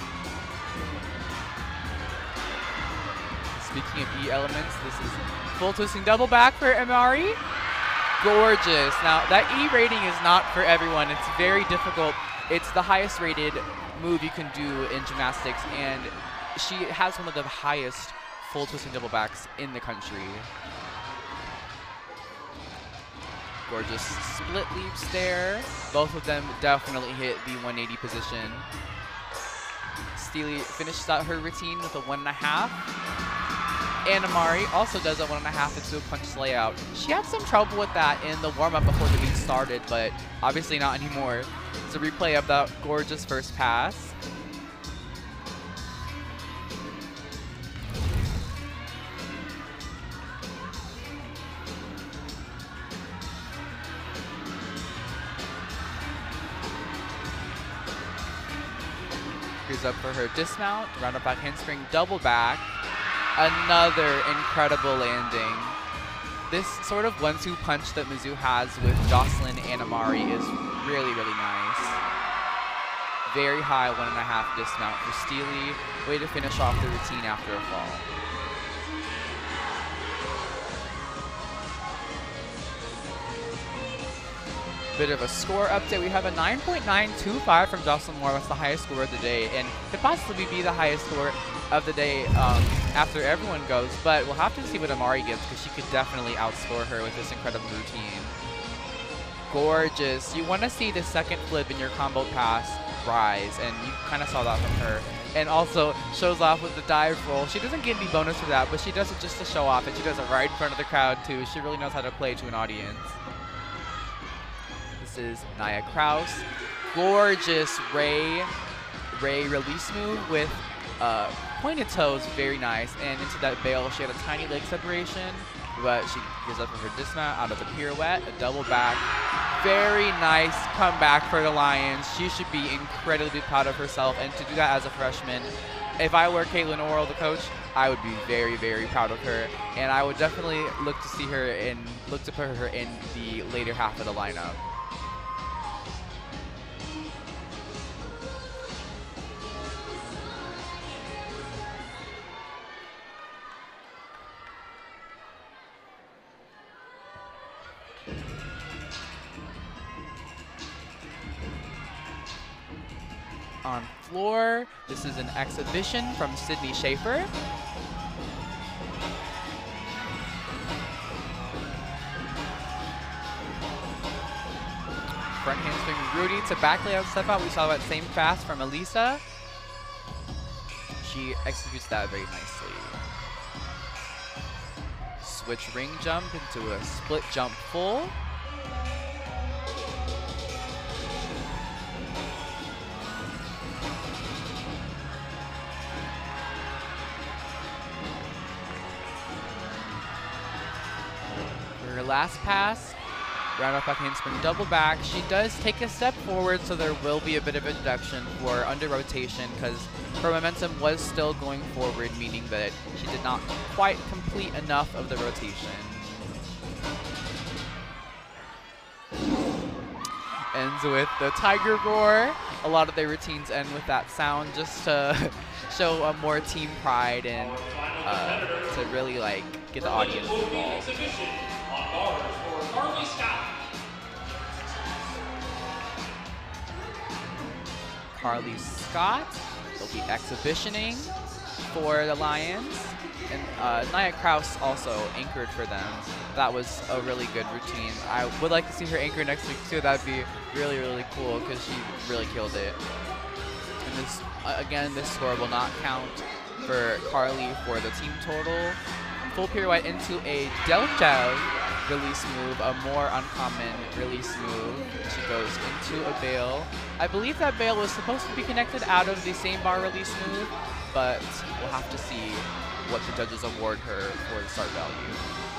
Speaking of E elements, this is full twisting double back for Amari. Gorgeous. Now, that E rating is not for everyone. It's very difficult. It's the highest rated move you can do in gymnastics, and she has one of the highest full twisting double backs in the country. Gorgeous split leaps there. Both of them definitely hit the 180 position. Steely finishes out her routine with a 1.5. And Amari also does a 1.5 into a punch layout. She had some trouble with that in the warm-up before the meet started, but obviously not anymore. It's a replay of that gorgeous first pass. Here's up for her dismount, round up back handspring, double back. Another incredible landing. This sort of 1-2 punch that Mizzou has with Jocelyn and Amari is really, really nice. Very high 1.5 dismount for Steely. Way to finish off the routine after a fall. Bit of a score update. We have a 9.925 from Jocelyn Moore. That's the highest score of the day, and could possibly be the highest score of the day after everyone goes, but we'll have to see what Amari gets because she could definitely outscore her with this incredible routine. Gorgeous. You want to see the second flip in your combo pass rise, and you kind of saw that from her. And also shows off with the dive roll. She doesn't get any bonus for that, but she does it just to show off, and she does it right in front of the crowd too. She really knows how to play to an audience. This is Nia Kraus. Gorgeous Ray release move with pointed toes, very nice. And into that bail, she had a tiny leg separation. but she gives up for her dismount out of the pirouette, a double back. Very nice comeback for the Lions. She should be incredibly proud of herself, and to do that as a freshman, if I were Caitlin Orrell, the coach, I would be very, very proud of her, and I would definitely look to see her and look to put her in the later half of the lineup. On floor, this is an exhibition from Sydney Schaefer. Front handspring Rudy to back layout step out. We saw that same fast from Elisa. She executes that very nicely. Switch ring jump into a split jump full. Her last pass, round off back handspring double back. She does take a step forward, so there will be a bit of a deduction for under rotation because her momentum was still going forward, meaning that she did not quite complete enough of the rotation. Ends with the tiger roar. A lot of their routines end with that sound just to show a more team pride and to really like get the audience involved. On bars for Carly Scott. Carly Scott will be exhibitioning for the Lions. And Nia Kraus also anchored for them. That was a really good routine. I would like to see her anchor next week too. That would be really, really cool because she really killed it. And this, again, this score will not count for Carly for the team total. Full pirouette into a delta release move, a more uncommon release move. She goes into a bail. I believe that bail was supposed to be connected out of the same bar release move, but we'll have to see what the judges award her for the start value.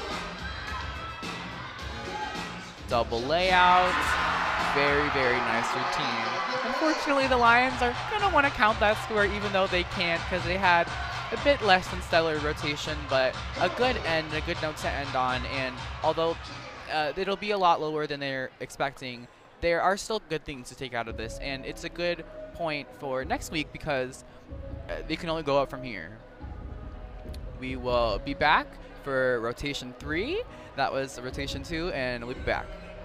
Double layout, very, very nice routine. Unfortunately, the Lions are gonna want to count that score even though they can't because they had a bit less than stellar rotation, but a good end, a good note to end on. And although it'll be a lot lower than they're expecting, there are still good things to take out of this. And it's a good point for next week because they can only go up from here. We will be back for rotation 3. That was rotation 2, and we'll be back.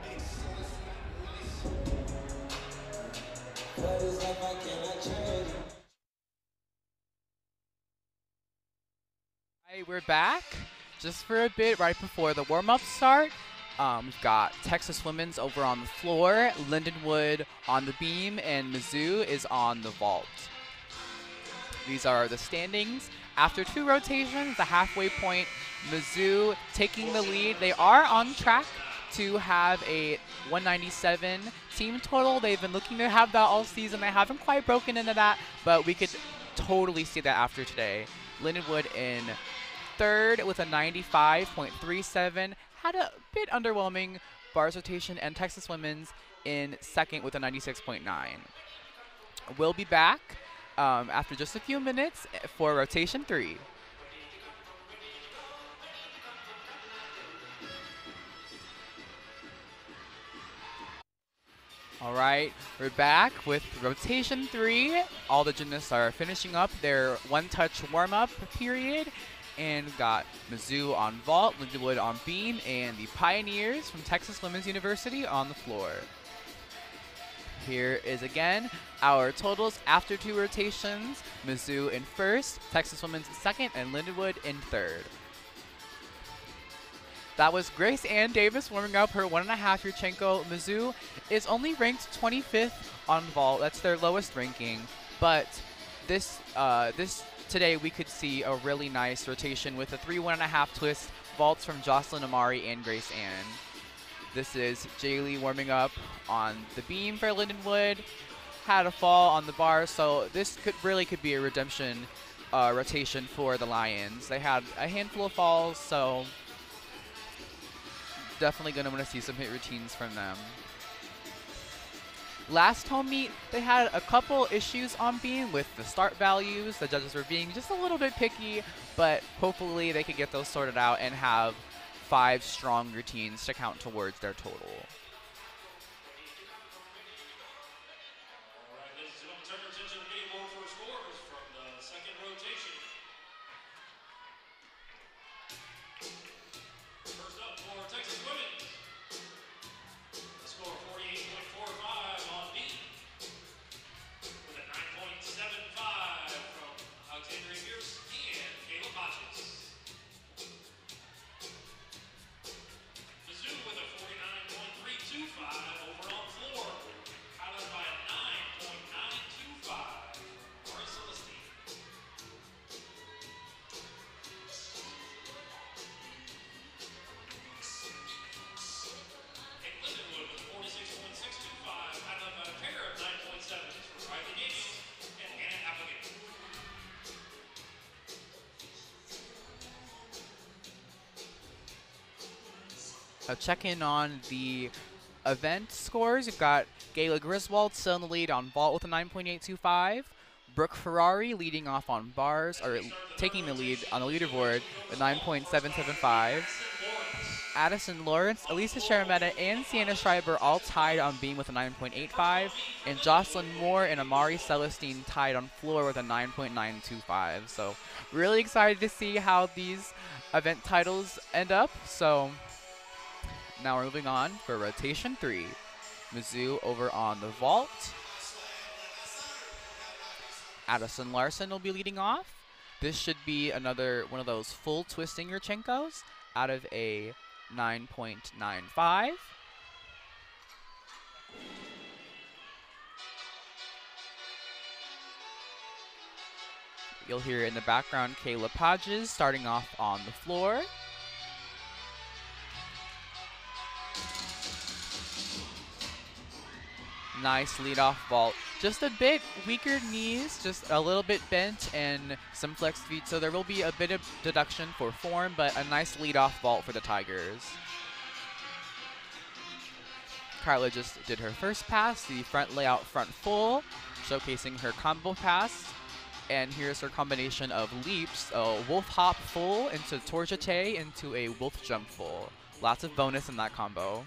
We're back just for a bit right before the warm-up start. We've got Texas Women's over on the floor, Lindenwood on the beam, and Mizzou is on the vault. These are the standings. After 2 rotations, the halfway point, Mizzou taking the lead. They are on track to have a 197 team total. They've been looking to have that all season. They haven't quite broken into that, but we could totally see that after today. Lindenwood in 3rd with a 95.37. Had a bit underwhelming bars rotation, and Texas Women's in 2nd with a 96.9. We'll be back after just a few minutes for rotation 3. All right, we're back with rotation 3. All the gymnasts are finishing up their one-touch warm-up period. And we've got Mizzou on vault, Lindenwood on beam, and the Pioneers from Texas Women's University on the floor. Here is again our totals after 2 rotations. Mizzou in 1st, Texas Women's in 2nd, and Lindenwood in 3rd. That was Grace Ann Davis warming up her 1.5 Yurchenko. Mizzou is only ranked 25th on vault. That's their lowest ranking. But this today we could see a really nice rotation with a 3-1.5 twist vaults from Jocelyn Amari and Grace Ann. This is Jaylee warming up on the beam for Lindenwood. Had a fall on the bar, so this could be a redemption rotation for the Lions. They had a handful of falls, so Definitely going to want to see some hit routines from them. Last home meet, they had a couple issues on beam with the start values. The judges were being just a little bit picky, but hopefully they could get those sorted out and have 5 strong routines to count towards their total. All right, ladies and gentlemen, turn your attention to the game board for scores from the second rotation. First up for Texas women, the score 48.45 on B, with a 9.75 from Alexandria Pierce and Kayla Hodges. Mizzou with a 49.325 over on floor, highlighted by a 9.925 from Mari Celestine. And Lindenwood with a 46.625, highlighted by a pair of 9.7s for Riley Daniels and Hannah Applegate. Check in on the event scores. You've got Gayla Griswold still in the lead on vault with a 9.825. Brooke Ferrari leading off on bars, or taking the lead on the leaderboard with 9.775. Addison Lawrence, Elisa Sharametta, and Sienna Schreiber all tied on beam with a 9.85. And Jocelyn Moore and Amari Celestine tied on floor with a 9.925. So really excited to see how these event titles end up. So now we're moving on for rotation 3. Mizzou over on the vault. Addison Larson will be leading off. This should be another one of those full twisting Yurchenkos out of a 9.95. You'll hear in the background Kayla Podges starting off on the floor. Nice leadoff vault. Just a bit weaker knees, just a little bit bent and some flexed feet, so there will be a bit of deduction for form, but a nice leadoff vault for the Tigers. Carla just did her first pass, the front layout front full, showcasing her combo pass. And here's her combination of leaps, a wolf hop full into tourjete into a wolf jump full. Lots of bonus in that combo.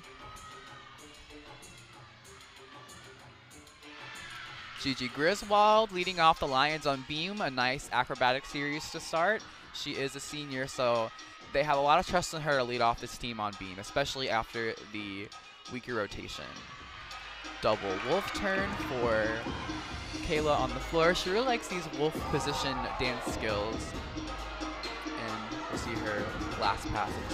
Gigi Griswold leading off the Lions on beam, a nice acrobatic series to start. She is a senior, so they have a lot of trust in her to lead off this team on beam, especially after the weaker rotation. Double wolf turn for Kayla on the floor. She really likes these wolf position dance skills. And we'll see her last pass in a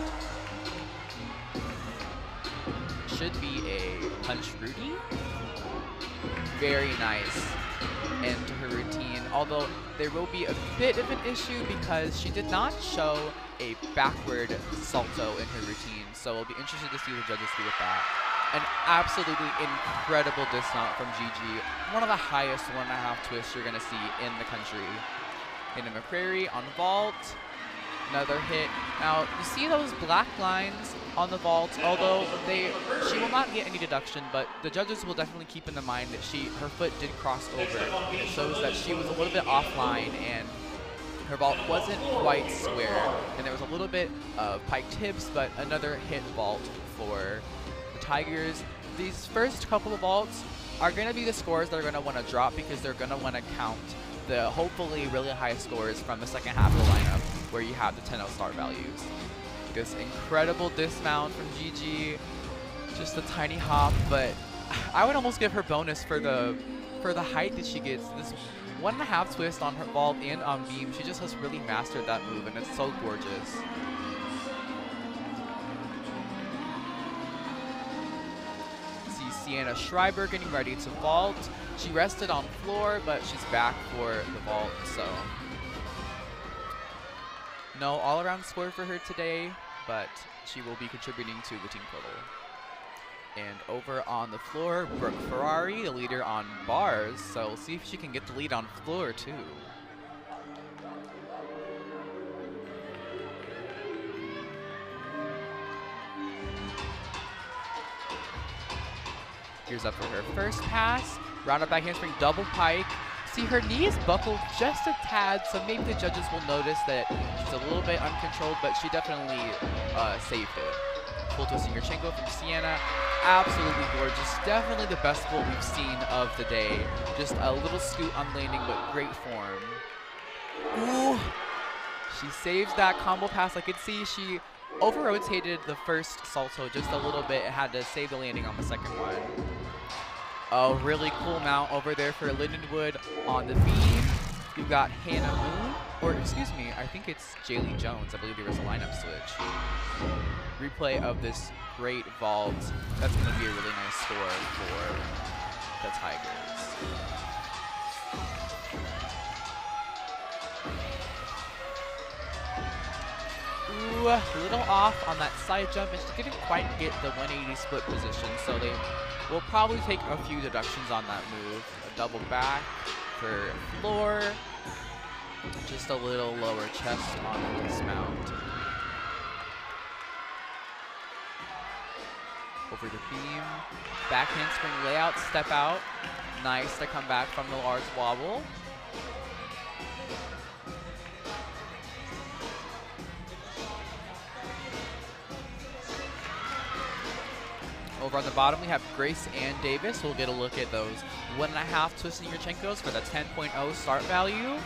second. Should be a punch Rudy. Very nice end to her routine, although there will be a bit of an issue because she did not show a backward salto in her routine, so we'll be interested to see what the judges do with that. An absolutely incredible dismount from Gigi, one of the highest 1.5 twists you're going to see in the country. Hannah McCrary on vault, another hit. Now, you see those black lines on the vault, although she will not get any deduction, but the judges will definitely keep in the mind that her foot did cross over. It shows that she was a little bit offline and her vault wasn't quite square, and there was a little bit of piked hips, but another hit vault for the Tigers. These first couple of vaults are going to be the scores they're going to want to drop because they're going to want to count the hopefully really high scores from the second half of the lineup where you have the 10-0 star values. This incredible dismount from Gigi, just a tiny hop, but I would almost give her bonus for the height that she gets. This 1.5 twist on her vault and on beam, she just has really mastered that move, and it's so gorgeous. See Sienna Schreiber getting ready to vault. She rested on floor, but she's back for the vault, so no all-around score for her today, but she will be contributing to the team total. And over on the floor, Brooke Ferrari, the leader on bars, so we'll see if she can get the lead on floor too. Gears up for her first pass. Round-up back handspring, double pike. See, her knee is buckled just a tad, so maybe the judges will notice that she's a little bit uncontrolled, but she definitely saved it. Full twist Yurchenko from Sienna. Absolutely gorgeous. Definitely the best vault we've seen of the day. Just a little scoot on landing, but great form. Ooh. She saves that combo pass. I could see she over-rotated the first salto just a little bit and had to save the landing on the second one. A really cool mount over there for Lindenwood on the beam. You've got Hannah Moon, or excuse me, I think it's Jaylee Jones. I believe there was a lineup switch. Replay of this great vault. That's going to be a really nice score for the Tigers. Ooh, a little off on that side jump, and she didn't quite get the 180 split position, so they will probably take a few deductions on that move. A double back for floor, just a little lower chest on the dismount. Over the beam, back handspring layout, step out. Nice to come back from the large wobble. Over on the bottom, we have Grace and Davis. We'll get a look at those 1.5 twisting Yurchenkos for the 10.0 start value.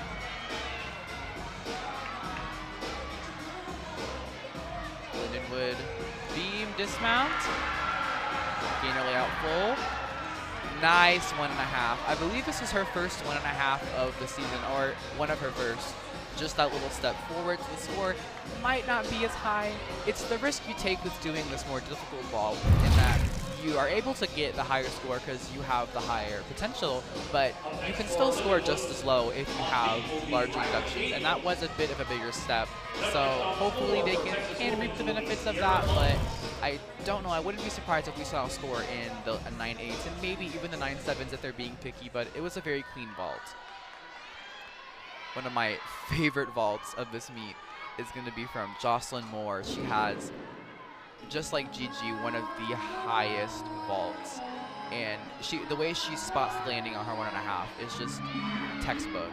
Lindenwood beam dismount. Gainer layout full. Nice 1.5. I believe this is her first 1.5 of the season, or one of her first. Just that little step forward. So the score might not be as high. It's the risk you take with doing this more difficult vault, in that you are able to get the higher score because you have the higher potential, but you can still score just as low if you have larger deductions, and that was a bit of a bigger step. So hopefully they can reap the benefits of that, but I don't know. I wouldn't be surprised if we saw a score in the 9.8s and maybe even the 9.7s if they're being picky, but it was a very clean vault. One of my favorite vaults of this meet is going to be from Jocelyn Moore. She has, just like Gigi, one of the highest vaults. And the way she spots the landing on her 1.5 is just textbook.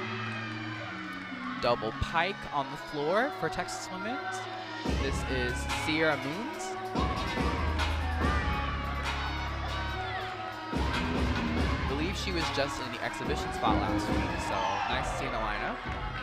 Double pike on the floor for Texas Women's. This is Sierra Moons. I believe she was just in the exhibition spot last week, so nice to see in the lineup.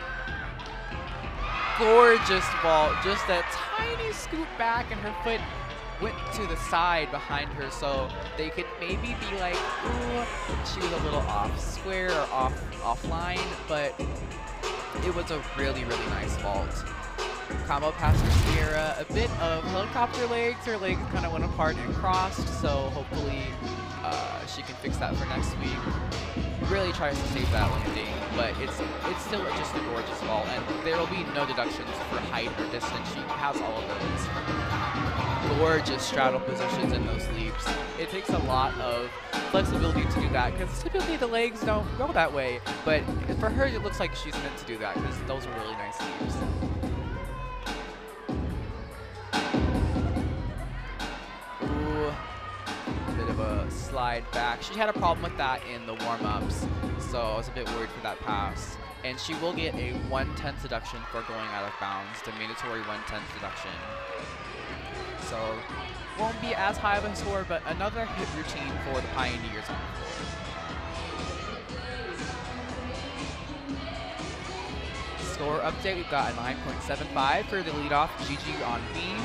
Gorgeous vault, just a tiny scoop back, and her foot went to the side behind her, so they could maybe be like, ooh, she was a little off square or offline, but it was a really, really nice vault. Combo pass for Sierra, a bit of helicopter legs. Her legs kind of went apart and crossed, so hopefully she can fix that for next week. Really tries to save that landing, but it's still just a gorgeous vault, and there will be no deductions for height or distance. She has all of those gorgeous straddle positions in those leaps. It takes a lot of flexibility to do that, because typically the legs don't go that way, but for her it looks like she's meant to do that, because those are really nice leaps. Slide back. She had a problem with that in the warm-ups, so I was a bit worried for that pass. And she will get a 1/10 deduction for going out of bounds, the mandatory 1/10 deduction. So won't be as high of a score, but another hit routine for the Pioneers on the floor. Score update, we've got a 9.75 for the leadoff Gigi on beam.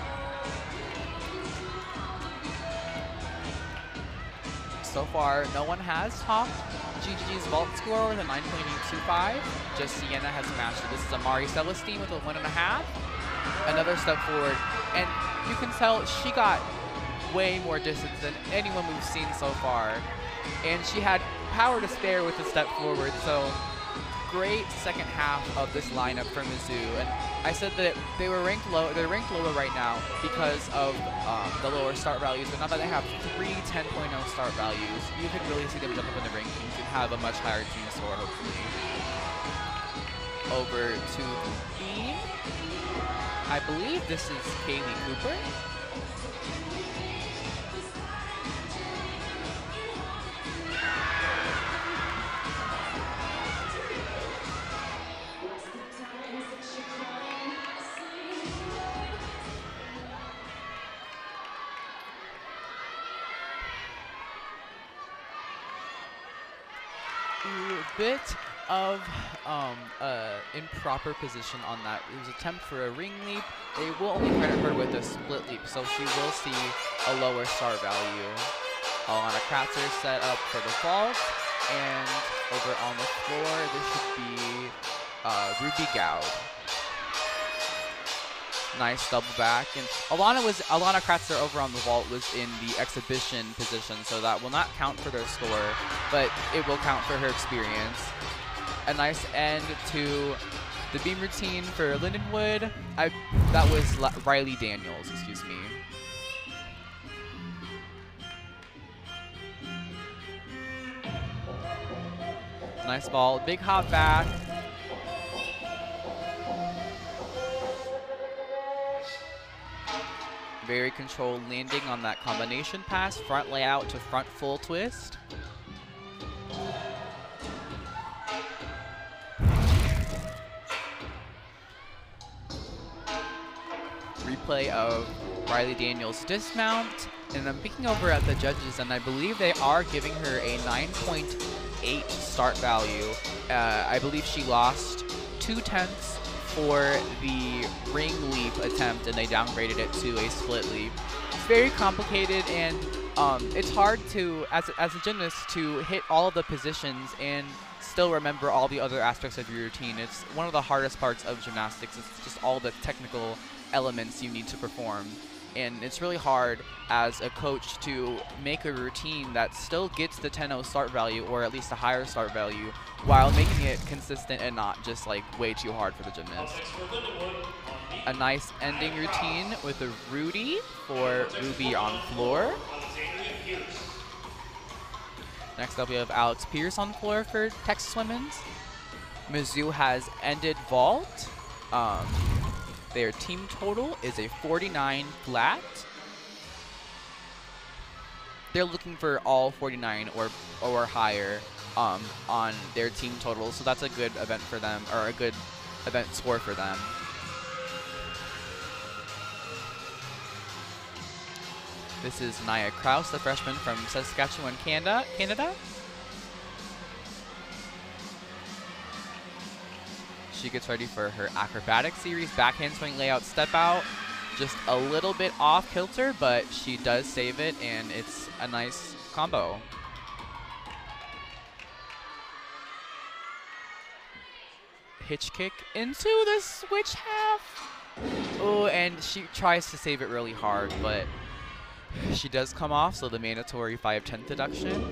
So far, no one has topped Gigi's vault score with a 9.825. Just Sienna has matched it. This is Amari Celestine with a 1.5. Another step forward. And you can tell she got way more distance than anyone we've seen so far. And she had power to spare with the step forward. So great second half of this lineup from Mizzou. And I said that they were ranked low. They're ranked lower right now because of the lower start values. But now that they have 3 10.0 start values, you could really see them jump up in the rankings and have a much higher team score, hopefully. Over to the beam. I believe this is Kaylee Cooper. bit of improper position on that. It was an attempt for a ring leap. They will only credit her with a split leap, so she will see a lower star value. Alana Kratzer set up for the vault, and over on the floor, there should be Ruby Gowd. Nice double back, and Alana Kratzer over on the vault was in the exhibition position, so that will not count for their score, but it will count for her experience. A nice end to the beam routine for Lindenwood. That was Riley Daniels, excuse me. Nice ball, big hop back. Very controlled landing on that combination pass, front layout to front full twist. Replay of Riley Daniels' dismount, and I'm peeking over at the judges, and I believe they are giving her a 9.8 start value. I believe she lost 2/10 for the ring leap attempt, and they downgraded it to a split leap. It's very complicated, and it's hard to, as a gymnast, to hit all of the positions and still remember all the other aspects of your routine. It's one of the hardest parts of gymnastics. It's just all the technical elements you need to perform. And it's really hard as a coach to make a routine that still gets the 10-0 start value, or at least a higher start value, while making it consistent and not just like way too hard for the gymnast. A nice ending routine with a Rudy for Ruby on floor. Next up we have Alex Pierce on floor for Texas Women's. Mizzou has ended vault. Their team total is a 49 flat. They're looking for all 49 or higher on their team total, so that's a good event for them, or a good event score for them. This is Nia Kraus, the freshman from Saskatchewan, Canada. She gets ready for her acrobatic series, back handspring layout step out. Just a little bit off kilter, but she does save it, and it's a nice combo. Hitch kick into the switch half. Oh, and she tries to save it really hard, but she does come off, so the mandatory 5/10 deduction.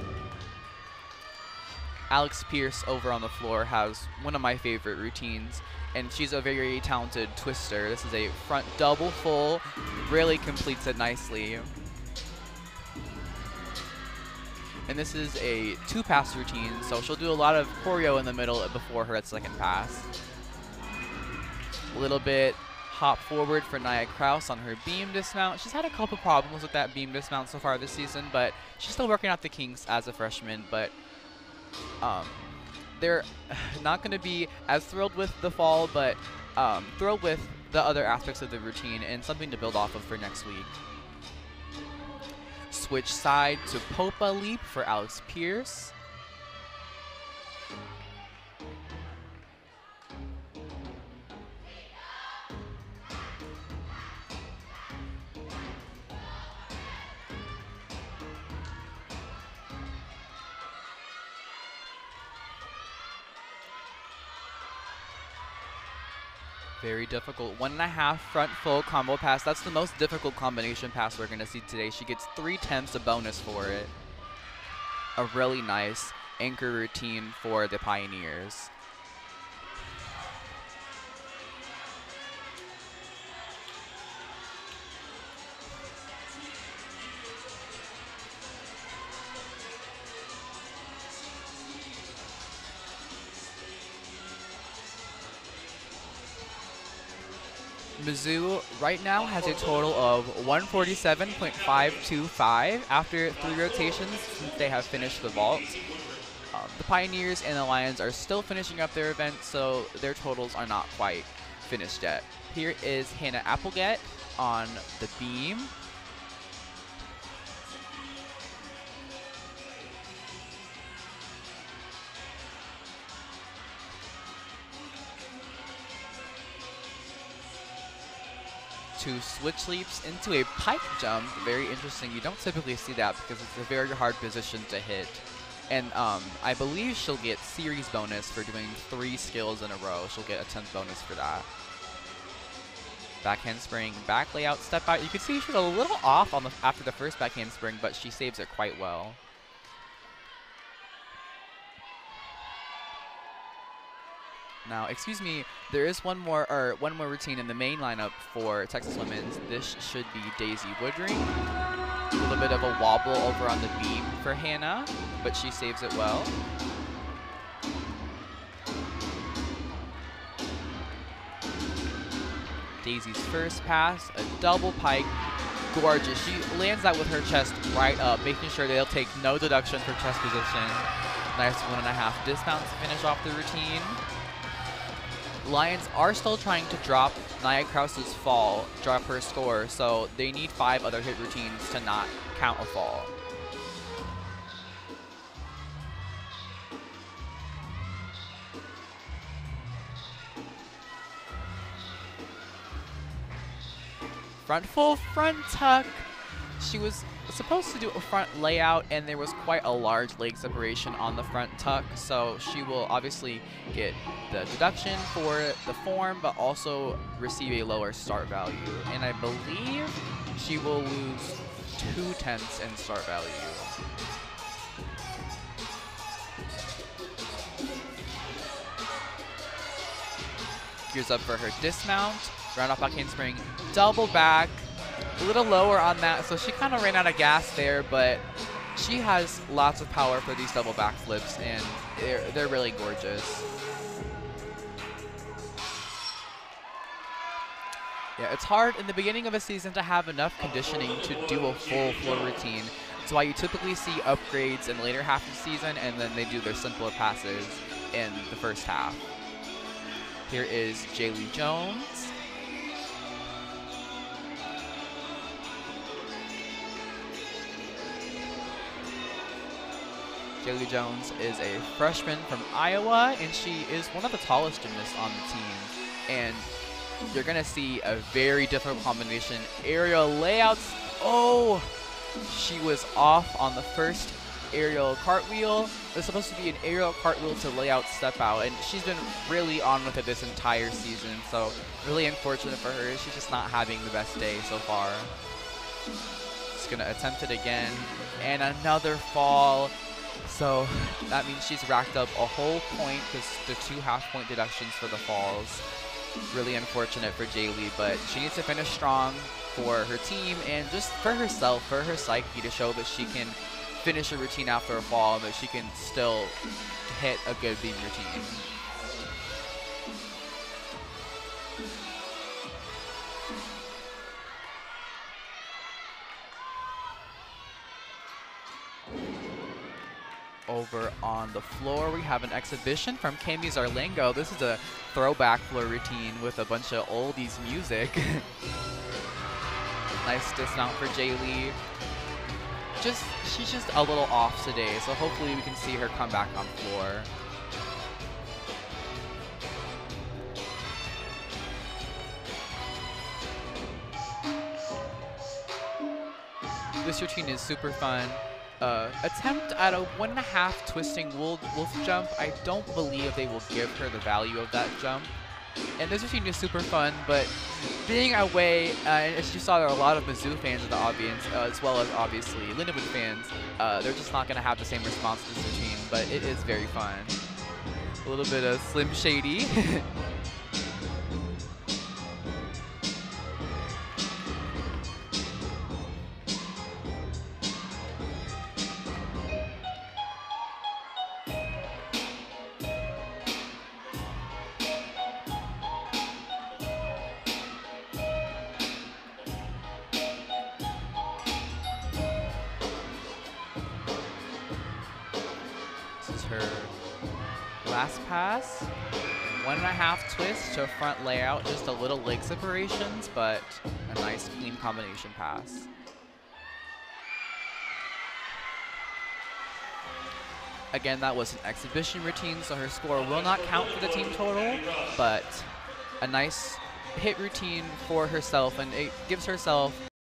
Alex Pierce over on the floor has one of my favorite routines, and she's a very talented twister. This is a front double full, really completes it nicely. And this is a 2-pass routine, so she'll do a lot of choreo in the middle before her second pass. A little bit hop forward for Nia Kraus on her beam dismount. She's had a couple problems with that beam dismount so far this season, but she's still working out the kinks as a freshman, but they're not going to be as thrilled with the fall, but thrilled with the other aspects of the routine and something to build off of for next week. Switch side to Popa leap for Alex Pierce. Very difficult 1.5 front full combo pass. That's the most difficult combination pass we're going to see today. She gets 3/10 a bonus for it. A really nice anchor routine for the Pioneers. Mizzou right now has a total of 147.525 after 3 rotations since they have finished the vault. The Pioneers and the Lions are still finishing up their event, so their totals are not quite finished yet. Here is Hannah Applegate on the beam. 2 switch leaps into a pike jump. Very interesting. You don't typically see that because it's a very hard position to hit. And I believe she'll get series bonus for doing 3 skills in a row. She'll get a 10th bonus for that. Back handspring, back layout, step out. You can see she's a little off on after the first back handspring, but she saves it quite well. Now, excuse me, there is one more routine in the main lineup for Texas Women's. This should be Daisy Woodring. A little bit of a wobble over on the beam for Hannah, but she saves it well. Daisy's first pass, a double pike, gorgeous. She lands that with her chest right up, making sure they'll take no deduction for chest position. Nice 1.5 dismount to finish off the routine. Lions are still trying to drop Nia Krause's fall, drop her score, so they need 5 other hit routines to not count a fall. Front full, front tuck. She was supposed to do a front layout, and there was quite a large leg separation on the front tuck, so she will obviously get the deduction for the form, but also receive a lower start value. And I believe she will lose 2/10 in start value. Gears up for her dismount, round off back handspring, double back. A little lower on that, so she kind of ran out of gas there, but she has lots of power for these double backflips, and they're really gorgeous. Yeah, it's hard in the beginning of a season to have enough conditioning to do a full floor routine. That's why you typically see upgrades in the later half of the season, and then they do their simpler passes in the first half. Here is Jaylee Jones. Jaylee Jones is a freshman from Iowa, and she is one of the tallest gymnasts on the team. And you're going to see a very difficult combination. Aerial layouts. Oh, she was off on the first aerial cartwheel. It was supposed to be an aerial cartwheel to layout step out, and she's been really on with it this entire season. So really unfortunate for her. She's just not having the best day so far. She's going to attempt it again, and another fall. So that means she's racked up a whole point because the 2 half-point deductions for the falls. Really unfortunate for Jaylee, but she needs to finish strong for her team and just for herself, for her psyche, to show that she can finish a routine after a fall and that she can still hit a good beam routine. Over on the floor, we have an exhibition from Cami Zarlengo. This is a throwback floor routine with a bunch of oldies music. Nice dismount for Jaylee. She's just a little off today, so hopefully we can see her come back on floor. This routine is super fun. Attempt at a 1.5 twisting wolf jump. I don't believe they will give her the value of that jump. And this routine is super fun, but being away, as you saw, there are a lot of Mizzou fans in the audience, as well as obviously Lindenwood fans. They're just not going to have the same response to this routine, but it is very fun. A little bit of Slim Shady. Last pass, 1.5 twist to a front layout, just a little leg separations, but a nice clean combination pass. Again, that was an exhibition routine, so her score will not count for the team total, but a nice hit routine for herself, and it gives herself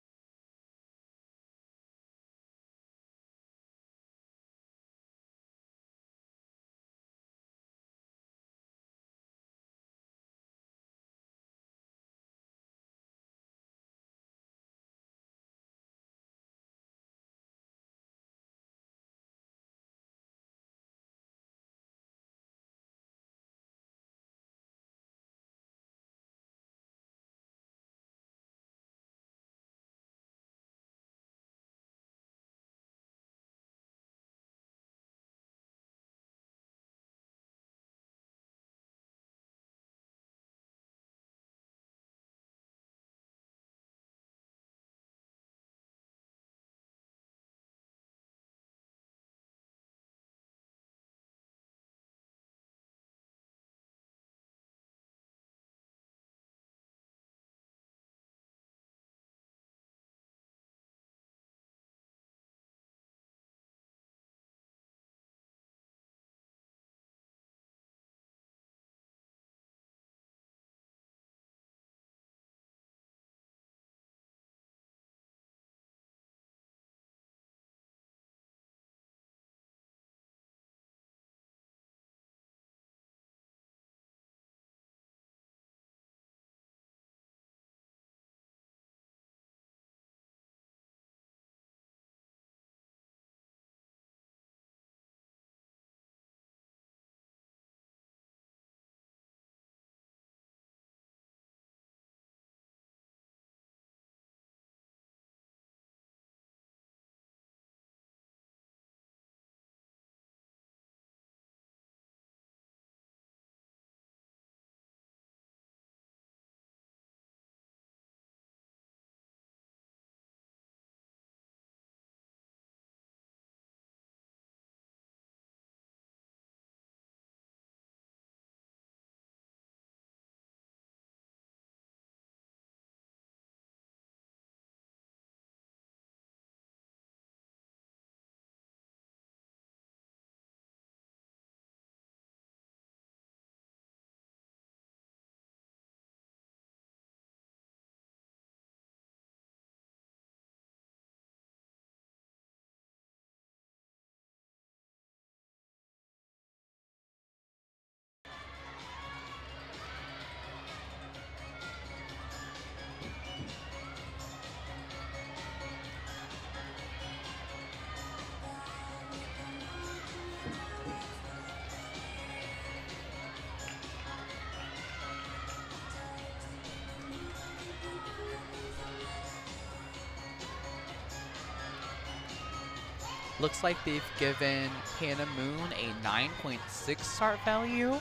looks like they've given Hannah Moon a 9.6 start value.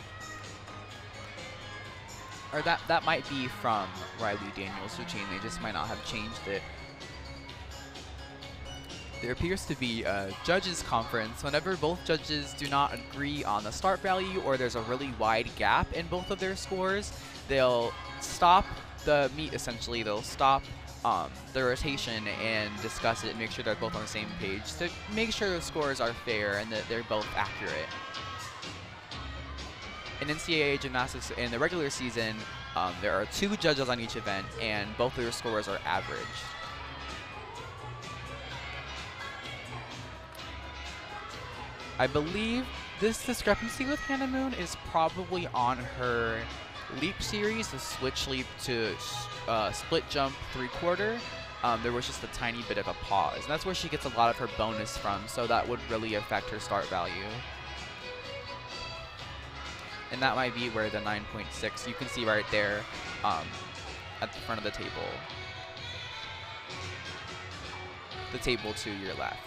Or that might be from Riley Daniels' routine. They just might not have changed it. There appears to be a judges conference. Whenever both judges do not agree on the start value or there's a really wide gap in both of their scores, they'll stop the meet essentially. They'll stop the rotation and discuss it and make sure they're both on the same page to make sure the scores are fair and that they're both accurate. In NCAA gymnastics in the regular season, there are 2 judges on each event and both of their scores are average. I believe this discrepancy with Hannah Moon is probably on her leap series, the switch leap to split jump 3/4. There was just a tiny bit of a pause, and that's where she gets a lot of her bonus from, so that would really affect her start value. And that might be where the 9.6, you can see right there at the front of the table. The table to your left.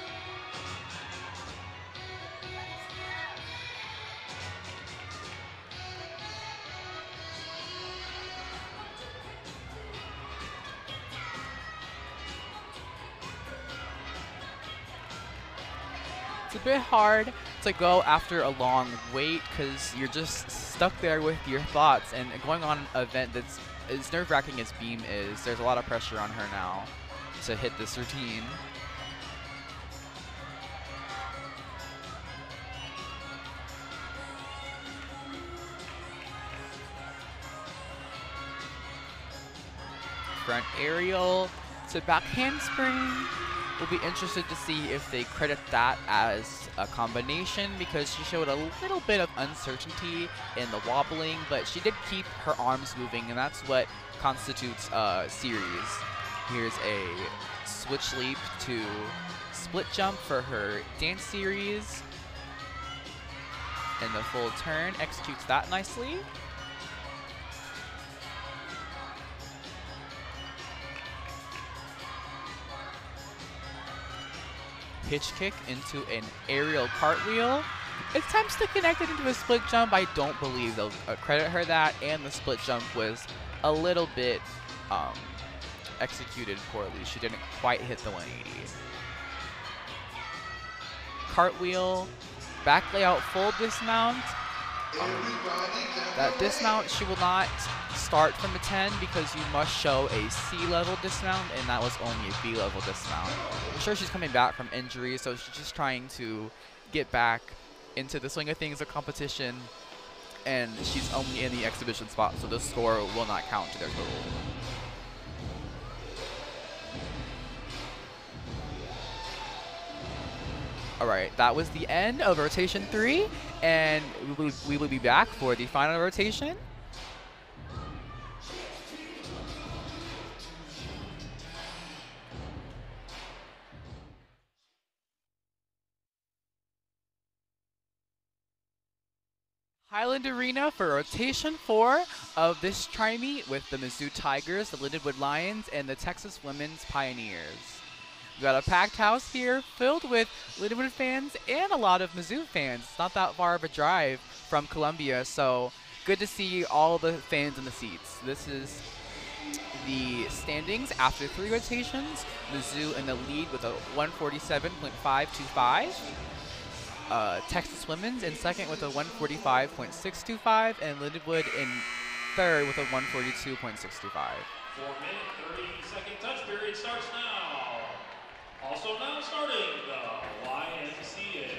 It's a bit hard to go after a long wait because you're just stuck there with your thoughts, and going on an event that's as nerve-wracking as Beam is, there's a lot of pressure on her now to hit this routine. front aerial to back handspring. We'll be interested to see if they credit that as a combination, because she showed a little bit of uncertainty in the wobbling, but she did keep her arms moving, and that's what constitutes a series. Here's a switch leap to split jump for her dance series. And the full turn executes that nicely. Hitch kick into an aerial cartwheel. Attempts to connect it into a split jump. I don't believe they'll credit her that, and the split jump was a little bit executed poorly. She didn't quite hit the 180. Cartwheel, back layout, full dismount. That dismount, she will not start from a 10 because you must show a C level dismount, and that was only a B level dismount. I'm sure she's coming back from injury, so she's just trying to get back into the swing of things of competition, and she's only in the exhibition spot, so the score will not count to their total. All right, that was the end of rotation 3, and we will be back for the final rotation. Highland Arena for rotation 4 of this tri-meet with the Mizzou Tigers, the Lindenwood Lions, and the Texas Women's Pioneers. We've got a packed house here filled with Lindenwood fans and a lot of Mizzou fans. It's not that far of a drive from Columbia, so good to see all the fans in the seats. This is the standings after 3 rotations. Mizzou in the lead with a 147.525. Texas Women's in second with a 145.625, and Lindenwood in third with a 142.625. 4-minute, 30-second touch period starts now. Also now starting the YMCA.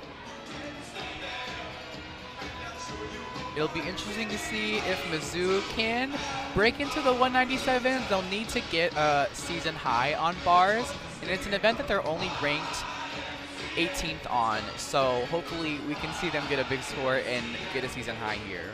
It'll be interesting to see if Mizzou can break into the 197. They'll need to get a season high on bars, and it's an event that they're only ranked 18th on, so hopefully we can see them get a big score and get a season high here.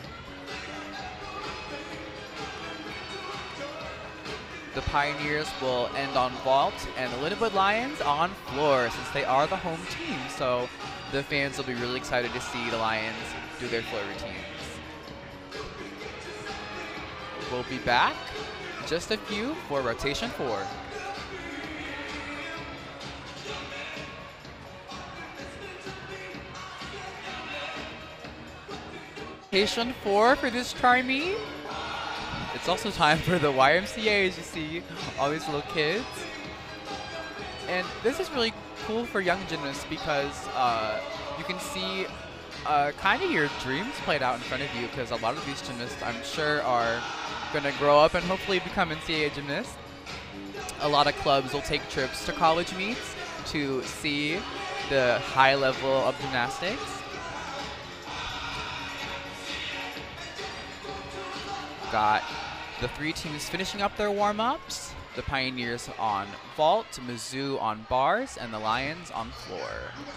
The Pioneers will end on vault, and the Lindenwood Lions on floor, since they are the home team, so the fans will be really excited to see the Lions do their floor routines. We'll be back, just a few, for rotation 4. Rotation 4 for this tri-meet. It's also time for the YMCA, as you see all these little kids. And this is really cool for young gymnasts because you can see kind of your dreams played out in front of you, because a lot of these gymnasts, I'm sure, are going to grow up and hopefully become NCAA gymnasts. A lot of clubs will take trips to college meets to see the high level of gymnastics. Got the 3 teams finishing up their warm-ups. The Pioneers on vault, Mizzou on bars, and the Lions on floor.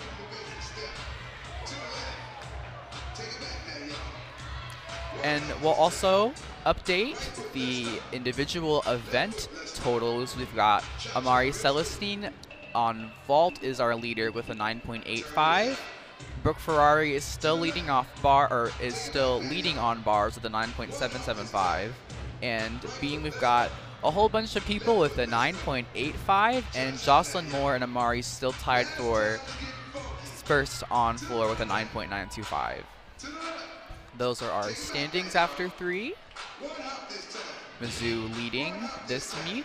And we'll also update the individual event totals. We've got Amari Celestine on vault is our leader with a 9.85. Brooke Ferrari is still leading on bars with a 9.775. And Beam, we've got a whole bunch of people with a 9.85, and Jocelyn Moore and Amari still tied for first on floor with a 9.925. Those are our standings after 3. Mizzou leading this meet.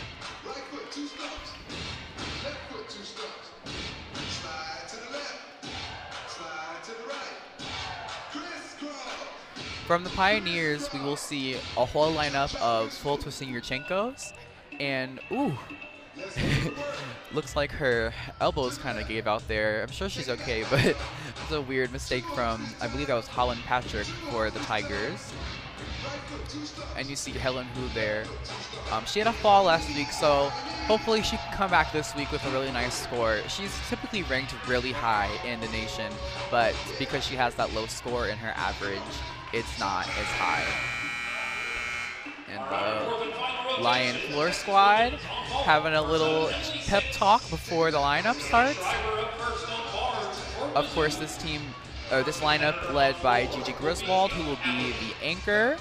From the Pioneers, we will see a whole lineup of full twisting Yurchenkos, and ooh, looks like her elbows kind of gave out there. I'm sure she's okay, but it's a weird mistake from, I believe that was Holland Patrick for the Tigers. And you see Helen Hu there. She had a fall last week, so hopefully she can come back this week with a really nice score. She's typically ranked really high in the nation, but because she has that low score in her average, it's not as high. And the Lion Floor Squad having a little pep talk before the lineup starts. Of course, this lineup led by Gigi Griswold, who will be the anchor.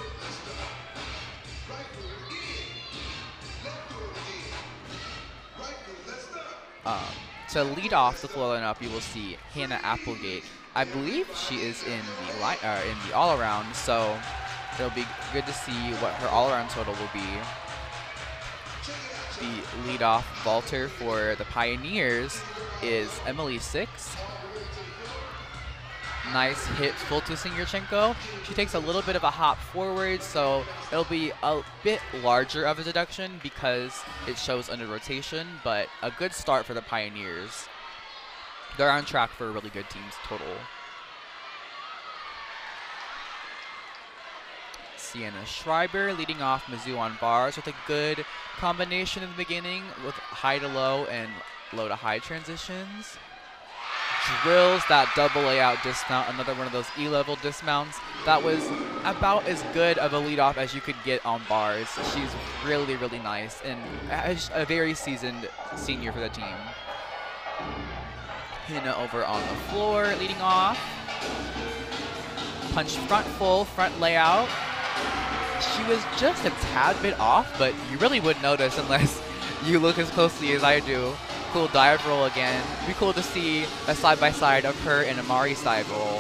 To lead off the floor lineup, you will see Hannah Applegate. I believe she is in the all-around, so it'll be good to see what her all-around total will be. The leadoff vaulter for the Pioneers is Emily Six. Nice hit, full twisting Yurchenko. She takes a little bit of a hop forward, so it'll be a bit larger of a deduction because it shows under rotation, but a good start for the Pioneers. They're on track for a really good team's total. Sienna Schreiber leading off Mizzou on bars with a good combination in the beginning with high to low and low to high transitions. Drills that double layout dismount, another one of those E-level dismounts. That was about as good of a leadoff as you could get on bars. She's really, really nice and a very seasoned senior for the team. Hannah over on the floor, leading off. Punch front full, front layout. She was just a tad bit off, but you really wouldn't notice unless you look as closely as I do. Cool dive roll again. It'd be cool to see a side-by-side of her and Amari side roll.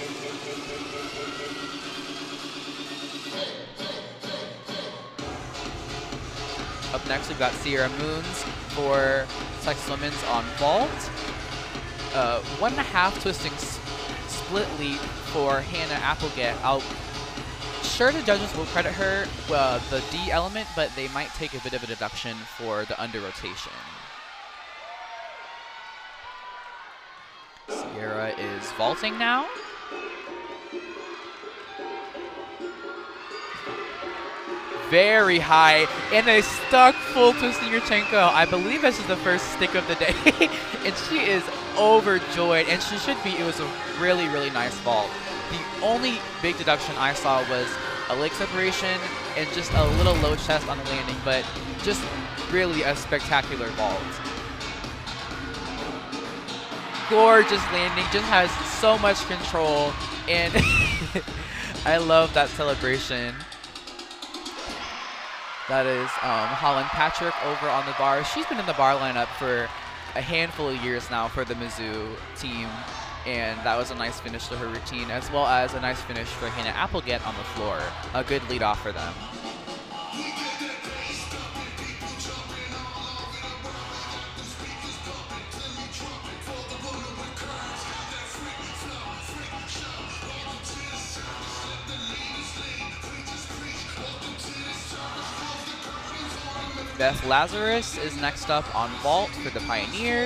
Up next, we've got Sierra Moons for Texas Women's on vault. 1.5 twisting split leap for Hannah Applegate. Sure, the judges will credit her the D element, but they might take a bit of a deduction for the under rotation. Sierra is vaulting now. Very high, and a stuck full twisting Yurchenko. I believe this is the first stick of the day, and she is overjoyed, and she should be. It was a really, really nice vault. The only big deduction I saw was a leg separation and just a little low chest on the landing, but just really a spectacular vault. Gorgeous landing, just has so much control, and I love that celebration. That is Holland Patrick over on the bar. She's been in the bar lineup for a handful of years now for the Mizzou team, and that was a nice finish to her routine, as well as a nice finish for Hannah Applegate on the floor. A good lead off for them. Beth Lazarus is next up on vault for the Pioneers.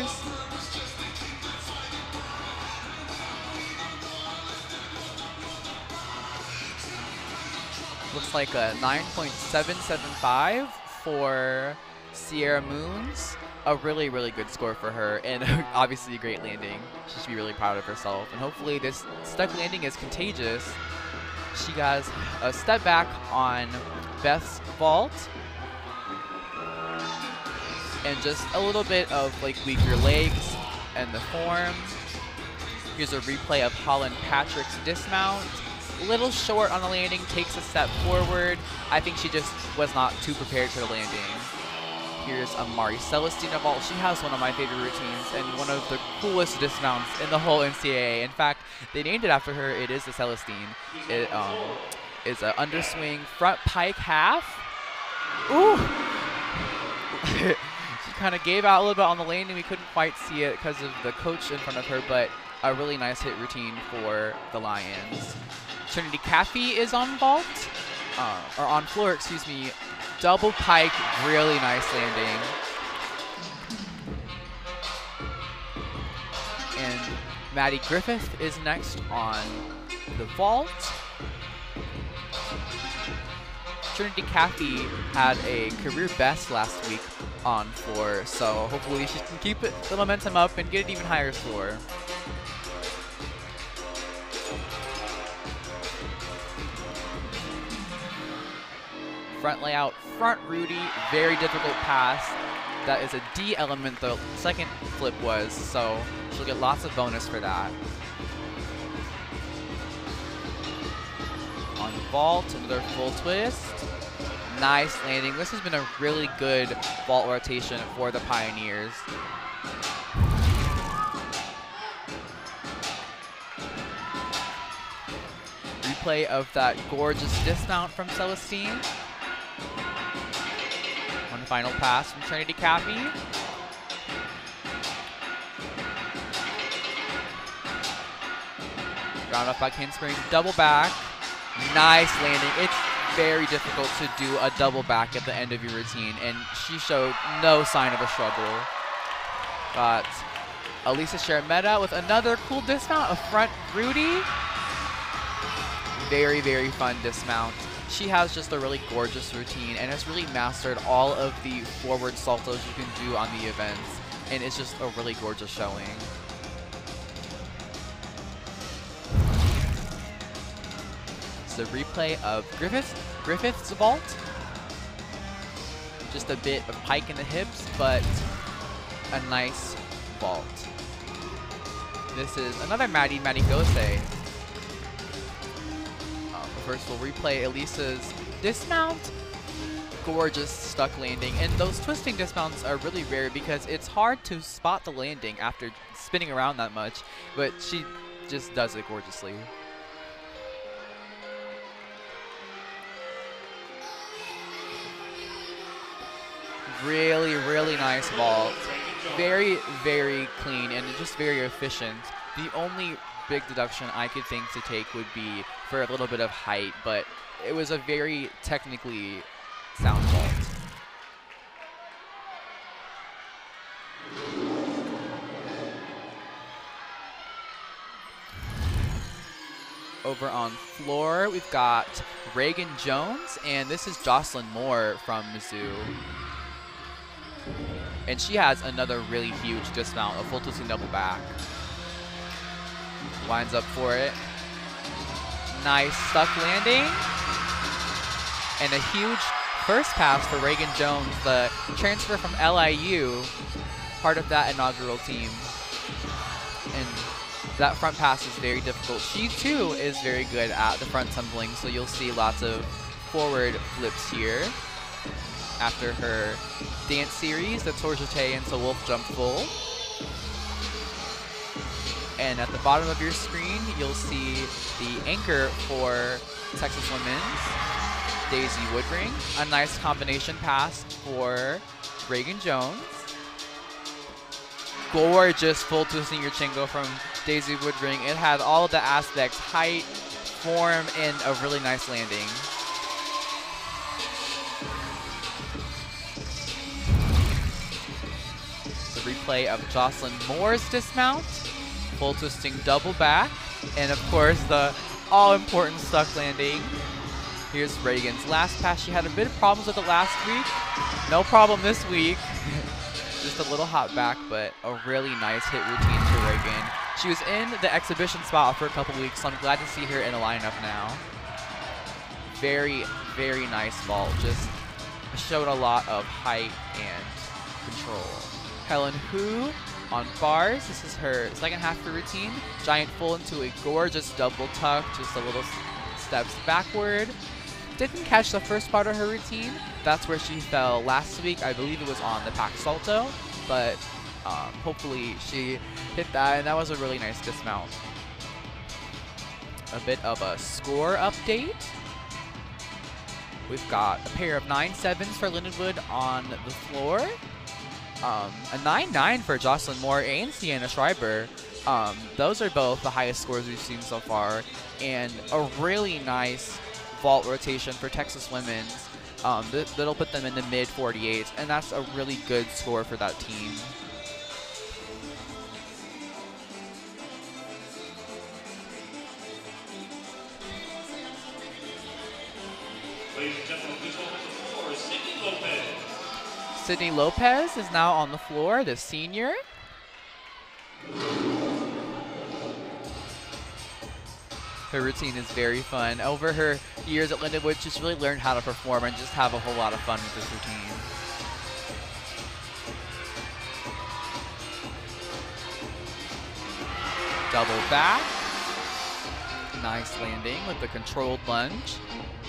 Looks like a 9.775 for Sierra Moons. A really, really good score for her, and obviously a great landing. She should be really proud of herself, and hopefully this stuck landing is contagious. She has a step back on Beth's vault, and just a little bit of like weaker legs and the form. Here's a replay of Holland Patrick's dismount. Little short on the landing, takes a step forward. I think she just was not too prepared for the landing. Here's Amari Celestina vault. She has one of my favorite routines and one of the coolest dismounts in the whole NCAA. In fact, they named it after her. It is the Celestine. It is an underswing front pike half. Ooh! Kind of gave out a little bit on the landing. We couldn't quite see it because of the coach in front of her, but a really nice hit routine for the Lions. Trinity Caffey is on vault, or on floor, excuse me. Double pike, really nice landing. And Maddie Griffith is next on the vault. Trinity Caffey had a career best last week on floor, so hopefully she can keep the momentum up and get an even higher score. Front layout, front Rudy, very difficult pass. That is a D element, the second flip was, so she'll get lots of bonus for that. On vault, another full twist. Nice landing. This has been a really good vault rotation for the Pioneers. Replay of that gorgeous dismount from Celestine. One final pass from Trinity Caffey. Round up by Kinsbury, double back. Nice landing. It's very difficult to do a double back at the end of your routine, and she showed no sign of a struggle. Got Elisa Sharameta with another cool dismount, a front Rudy. Very, very fun dismount. She has just a really gorgeous routine and has really mastered all of the forward saltos you can do on the events, and it's just a really gorgeous showing. The replay of Griffith's vault. Just a bit of pike in the hips, but a nice vault. This is another Maddie Gose. First we'll replay Elisa's dismount. Gorgeous stuck landing, and those twisting dismounts are really rare because it's hard to spot the landing after spinning around that much, but she just does it gorgeously. Really, really nice vault. Very, very clean and just very efficient. The only big deduction I could think to take would be for a little bit of height, but it was a very technically sound vault. Over on floor, we've got Reagan Jones, and this is Jocelyn Moore from Mizzou. And she has another really huge dismount, a full twisting double back. Lines up for it. Nice stuck landing. And a huge first pass for Reagan Jones, the transfer from LIU, part of that inaugural team. And that front pass is very difficult. She too is very good at the front tumbling, so you'll see lots of forward flips here. After her dance series, the Tour Jeté into Wolf Jump Full. And at the bottom of your screen, you'll see the anchor for Texas Women's, Daisy Woodring. A nice combination pass for Reagan Jones. Gorgeous full twisting your chingo from Daisy Woodring. It had all of the aspects, height, form, and a really nice landing. Replay of Jocelyn Moore's dismount, full twisting double back, and of course the all-important stuck landing. Here's Reagan's last pass. She had a bit of problems with it last week. No problem this week. Just a little hop back, but a really nice hit routine for Reagan. She was in the exhibition spot for a couple weeks, so I'm glad to see her in a lineup now. Very, very nice vault. Just showed a lot of height and control. Helen Hu on bars. This is her second half of her routine. Giant full into a gorgeous double tuck, just a little steps backward. Didn't catch the first part of her routine. That's where she fell last week. I believe it was on the Pack Salto, but hopefully she hit that, and that was a really nice dismount. A bit of a score update. We've got a pair of 9.7s for Lindenwood on the floor. A 9.9 for Jocelyn Moore and Sienna Schreiber. Those are both the highest scores we've seen so far, and a really nice vault rotation for Texas Women's. That'll put them in the mid 48s, and that's a really good score for that team. Ladies and gentlemen, Sydney Lopez is now on the floor, the senior. Her routine is very fun. Over her years at Lindenwood, she's really learned how to perform and just have a whole lot of fun with this routine. Double back. Nice landing with the controlled lunge.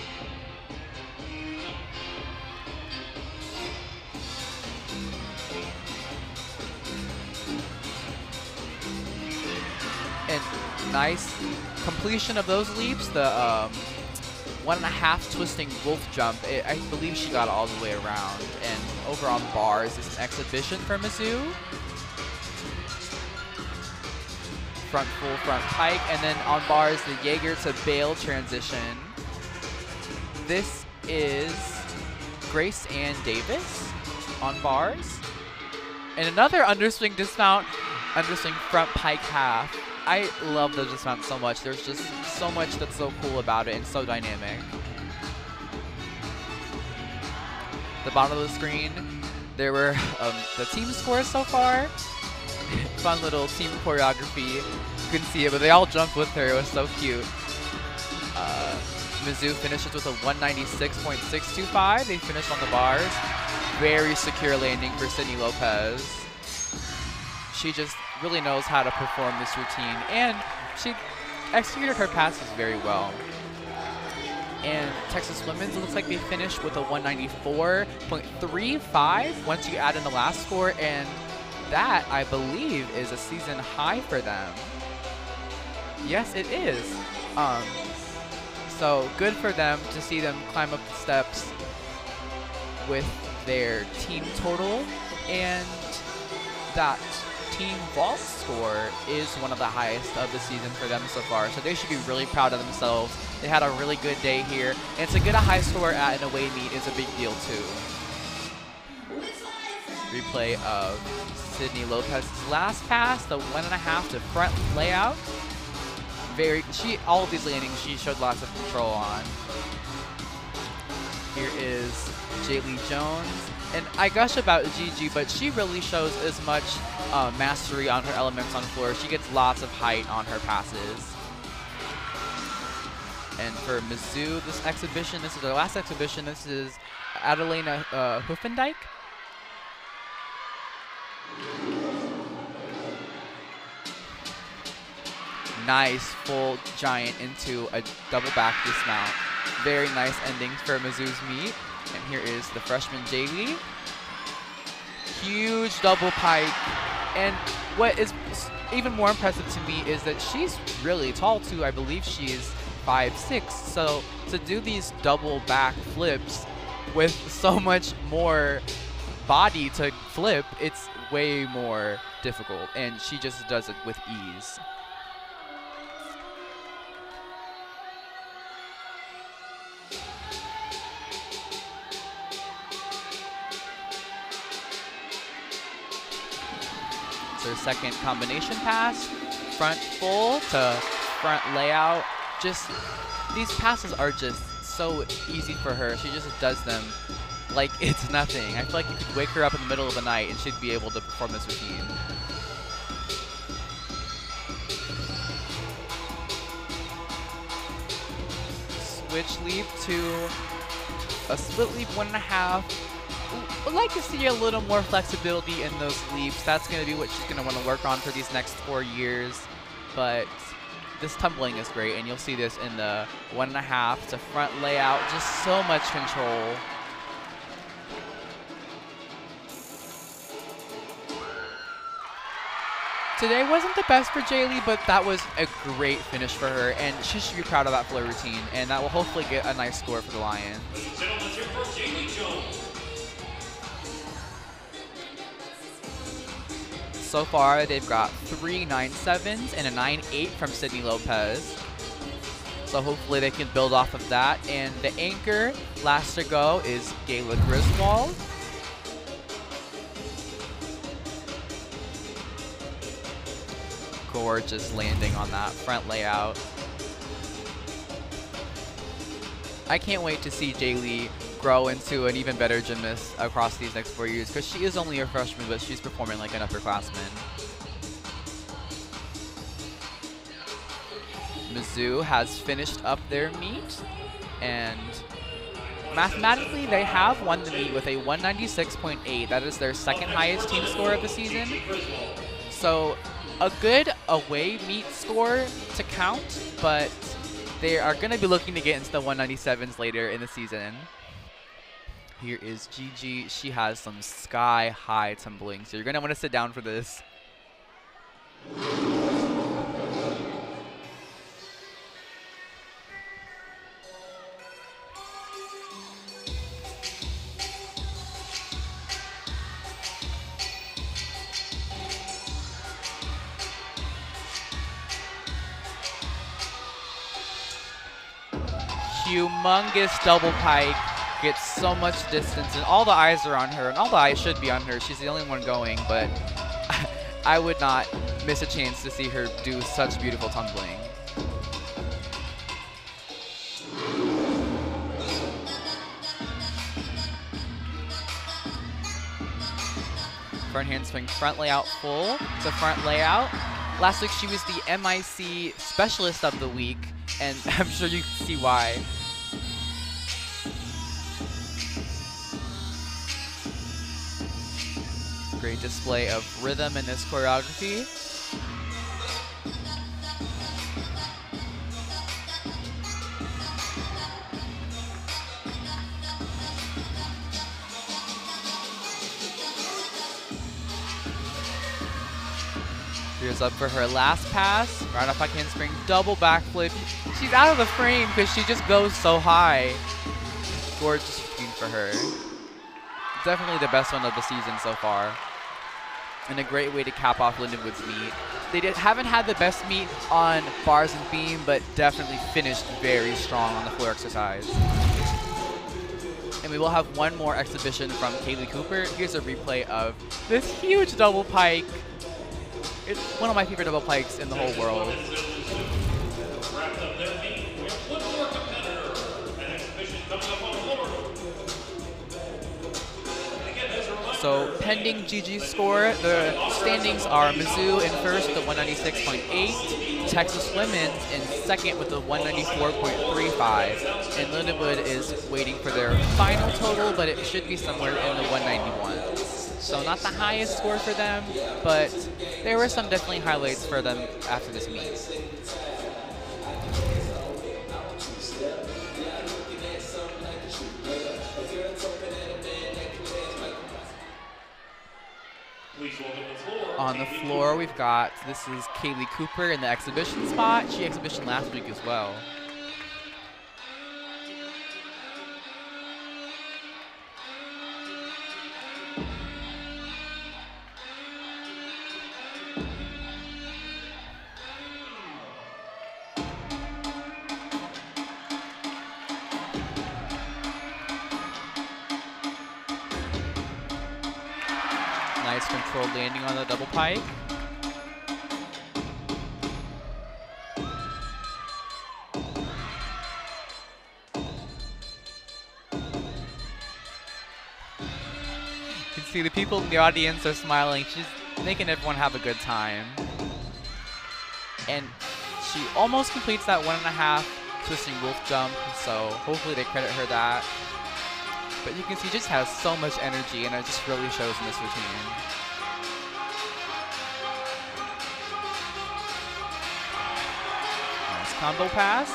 And nice completion of those leaps. The 1.5 twisting wolf jump, I believe she got all the way around. And over on bars is an exhibition for Mizzou. Front full front pike, and then on bars the Jaeger to bail transition. This is Grace Ann Davis on bars. And another underswing dismount, underswing front pike half. I love the dismount so much. There's just so much that's so cool about it and so dynamic. The bottom of the screen, there were the team scores so far. Fun little team choreography. You couldn't see it, but they all jumped with her. It was so cute. Mizzou finishes with a 196.625. They finished on the bars. Very secure landing for Sydney Lopez. She just really knows how to perform this routine, and she executed her passes very well. And Texas Women's, it looks like they finished with a 194.35 once you add in the last score, and that, I believe, is a season high for them. Yes, it is. So good for them to see them climb up the steps with their team total, and that team vault score is one of the highest of the season for them so far. So they should be really proud of themselves. They had a really good day here, and to get a high score at an away meet is a big deal too. Replay of Sydney Lopez's last pass, the 1.5 to front layout. All of these landings she showed lots of control on. Here is Jaylee Jones. And I gush about Gigi, but she really shows as much mastery on her elements on the floor. She gets lots of height on her passes. And for Mizzou, this exhibition, this is their last exhibition. This is Adelina Hoofendijk. Nice full giant into a double back dismount. Very nice ending for Mizzou's meet. And here is the freshman Jaylee. Huge double pike. And what is even more impressive to me is that she's really tall too. I believe she's 5'6". So to do these double back flips with so much more body to flip, it's way more difficult. And she just does it with ease. Their second combination pass, front full to front layout. Just, these passes are just so easy for her. She just does them like it's nothing. I feel like you could wake her up in the middle of the night and she'd be able to perform this routine. Switch leap to a split leap 1.5. I'd like to see a little more flexibility in those leaps. That's going to be what she's going to want to work on for these next 4 years. But this tumbling is great, and you'll see this in the 1.5 to front layout. Just so much control. Today wasn't the best for Jaylee, but that was a great finish for her, and she should be proud of that floor routine, and that will hopefully get a nice score for the Lions. So far, they've got 3 9.7s and a 9.8 from Sydney Lopez. So hopefully they can build off of that. And the anchor, last to go, is Gayla Griswold. Gorgeous landing on that front layout. I can't wait to see Jaylee grow into an even better gymnast across these next 4 years, because she is only a freshman, but she's performing like an upperclassman. Mizzou has finished up their meet, and mathematically they have won the meet with a 196.8. That is their second highest team score of the season. So a good away meet score to count, but they are going to be looking to get into the 197s later in the season. Here is Gigi. She has some sky-high tumbling, so you're going to want to sit down for this. Humongous double pike, gets so much distance, and all the eyes are on her, and all the eyes should be on her. She's the only one going, but I would not miss a chance to see her do such beautiful tumbling. Front handspring, front layout full. It's a front layout. Last week she was the MIC Specialist of the Week, and I'm sure you can see why. Great display of rhythm in this choreography. Here's up for her last pass. Right off back handspring, double backflip. She's out of the frame because she just goes so high. Gorgeous routine for her. Definitely the best one of the season so far. And a great way to cap off Lindenwood's meet. They haven't had the best meet on bars and beam, but definitely finished very strong on the floor exercise. And we will have one more exhibition from Kaylee Cooper. Here's a replay of this huge double pike. It's one of my favorite double pikes in the whole world. Wrapped up their meet. We have one more competitor. An exhibition coming up on the floor. So pending Gigi's score, the standings are Mizzou in first with a 196.8, Texas Women's in second with a 194.35, and Lindenwood is waiting for their final total, but it should be somewhere in the 191s. So not the highest score for them, but there were some definitely highlights for them after this meet. On the floor, we've got, this is Kaylee Cooper in the exhibition spot. She exhibitioned last week as well. Nice controlled landing on the double pike. You can see the people in the audience are smiling. She's making everyone have a good time. And she almost completes that 1.5 twisting wolf jump, so hopefully they credit her that. But you can see she just has so much energy, and it just really shows in this routine. Nice combo pass.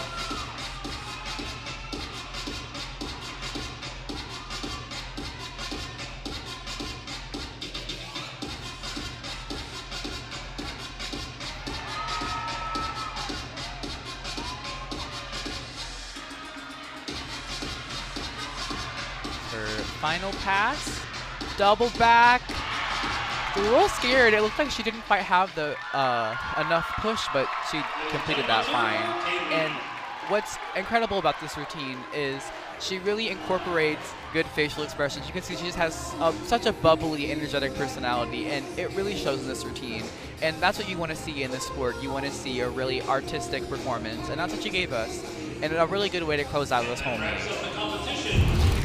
Final pass, double back. A little scared. It looked like she didn't quite have the enough push, but she completed that fine. And what's incredible about this routine is she really incorporates good facial expressions. You can see she just has such a bubbly, energetic personality, and it really shows in this routine. And that's what you want to see in this sport. You want to see a really artistic performance, and that's what she gave us. And a really good way to close out this whole meet.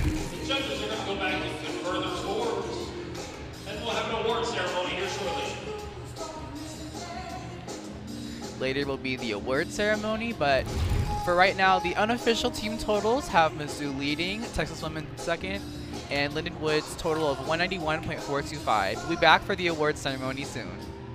Judges are going to go back and confer their scores. And we'll have an award ceremony here shortly. Later will be the award ceremony, but for right now, the unofficial team totals have Mizzou leading, Texas Women second, and Lindenwood's total of 191.425. We'll be back for the award ceremony soon.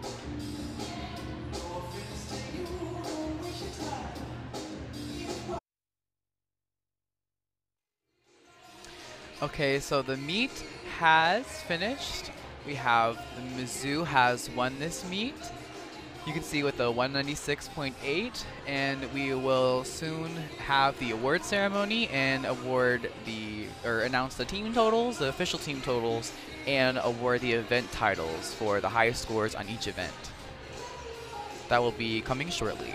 Okay, so the meet has finished. We have Mizzou has won this meet. You can see with the 196.8, and we will soon have the award ceremony and announce the team totals, the official team totals, and award the event titles for the highest scores on each event. That will be coming shortly.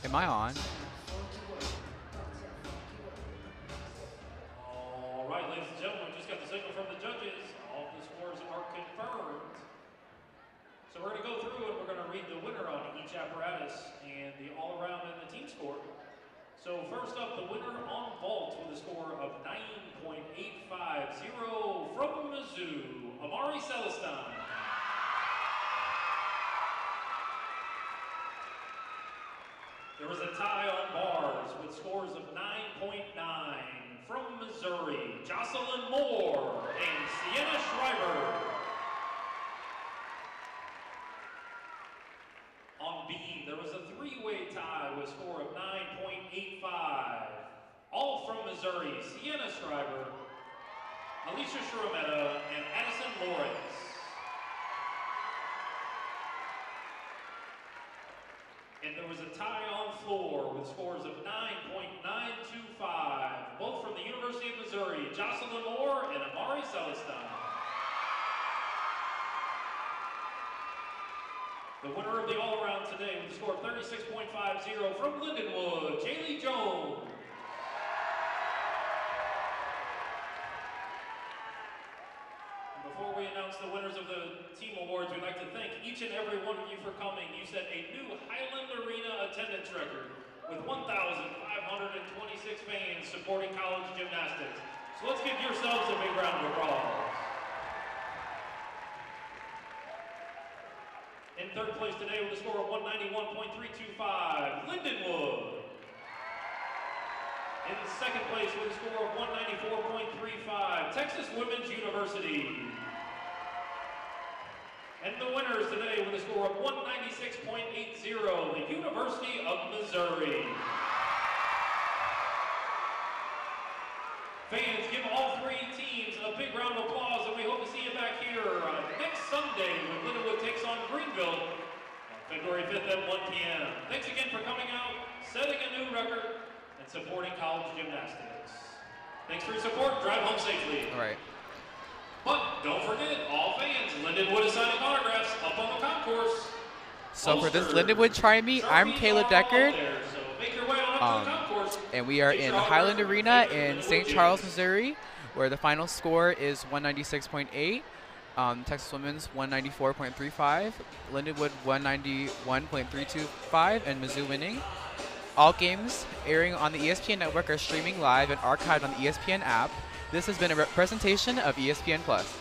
Am I on? All right, ladies and gentlemen, we just got the signal from the judges. All the scores are confirmed. So we're going to go through and we're going to read the winner on each apparatus and the all-around and the team score. So first up, the winner on vault with a score of 9.850 from Mizzou, Amari Celestine. There was a tie on bars with scores of 9.9 from Missouri, Jocelyn Moore and Sienna Schreiber. On beam, there was a three-way tie with a score of 9.85. All from Missouri, Sienna Schreiber, Alicia Shurametta, and Addison Lawrence. And there was a tie on floor with scores of 9.925, both from the University of Missouri, Jocelyn Moore and Amari Celestine. The winner of the all-around today with a score of 36.50 from Lindenwood, Jaylee Jones. And before we announce the winners of the team awards, we'd like to thank each and every one of you for coming. You set a new Highland Arena attendance record with 1,526 fans supporting college gymnastics. So let's give yourselves a big round of applause. In third place today with a score of 191.325, Lindenwood. In second place with a score of 194.35, Texas Women's University. And the winners today with a score of 196.80, the University of Missouri. Fans, give all three teams a big round of applause, and we hope to see you back here next Sunday when Lindenwood takes on Greenville on February 5th at 1 p.m. Thanks again for coming out, setting a new record, and supporting college gymnastics. Thanks for your support. Drive home safely. All right. But don't forget, all fans, Lindenwood is signing autographs up on the concourse. So for this Lindenwood Tri-Meet, I'm Caleb Deckard. So make your way on up to the concourse. And we are in the Highland Arena in St. Charles, Missouri, where the final score is 196.8. Texas Women's 194.35, Lindenwood 191.325, and Mizzou winning. All games airing on the ESPN network are streaming live and archived on the ESPN app. This has been a presentation of ESPN Plus.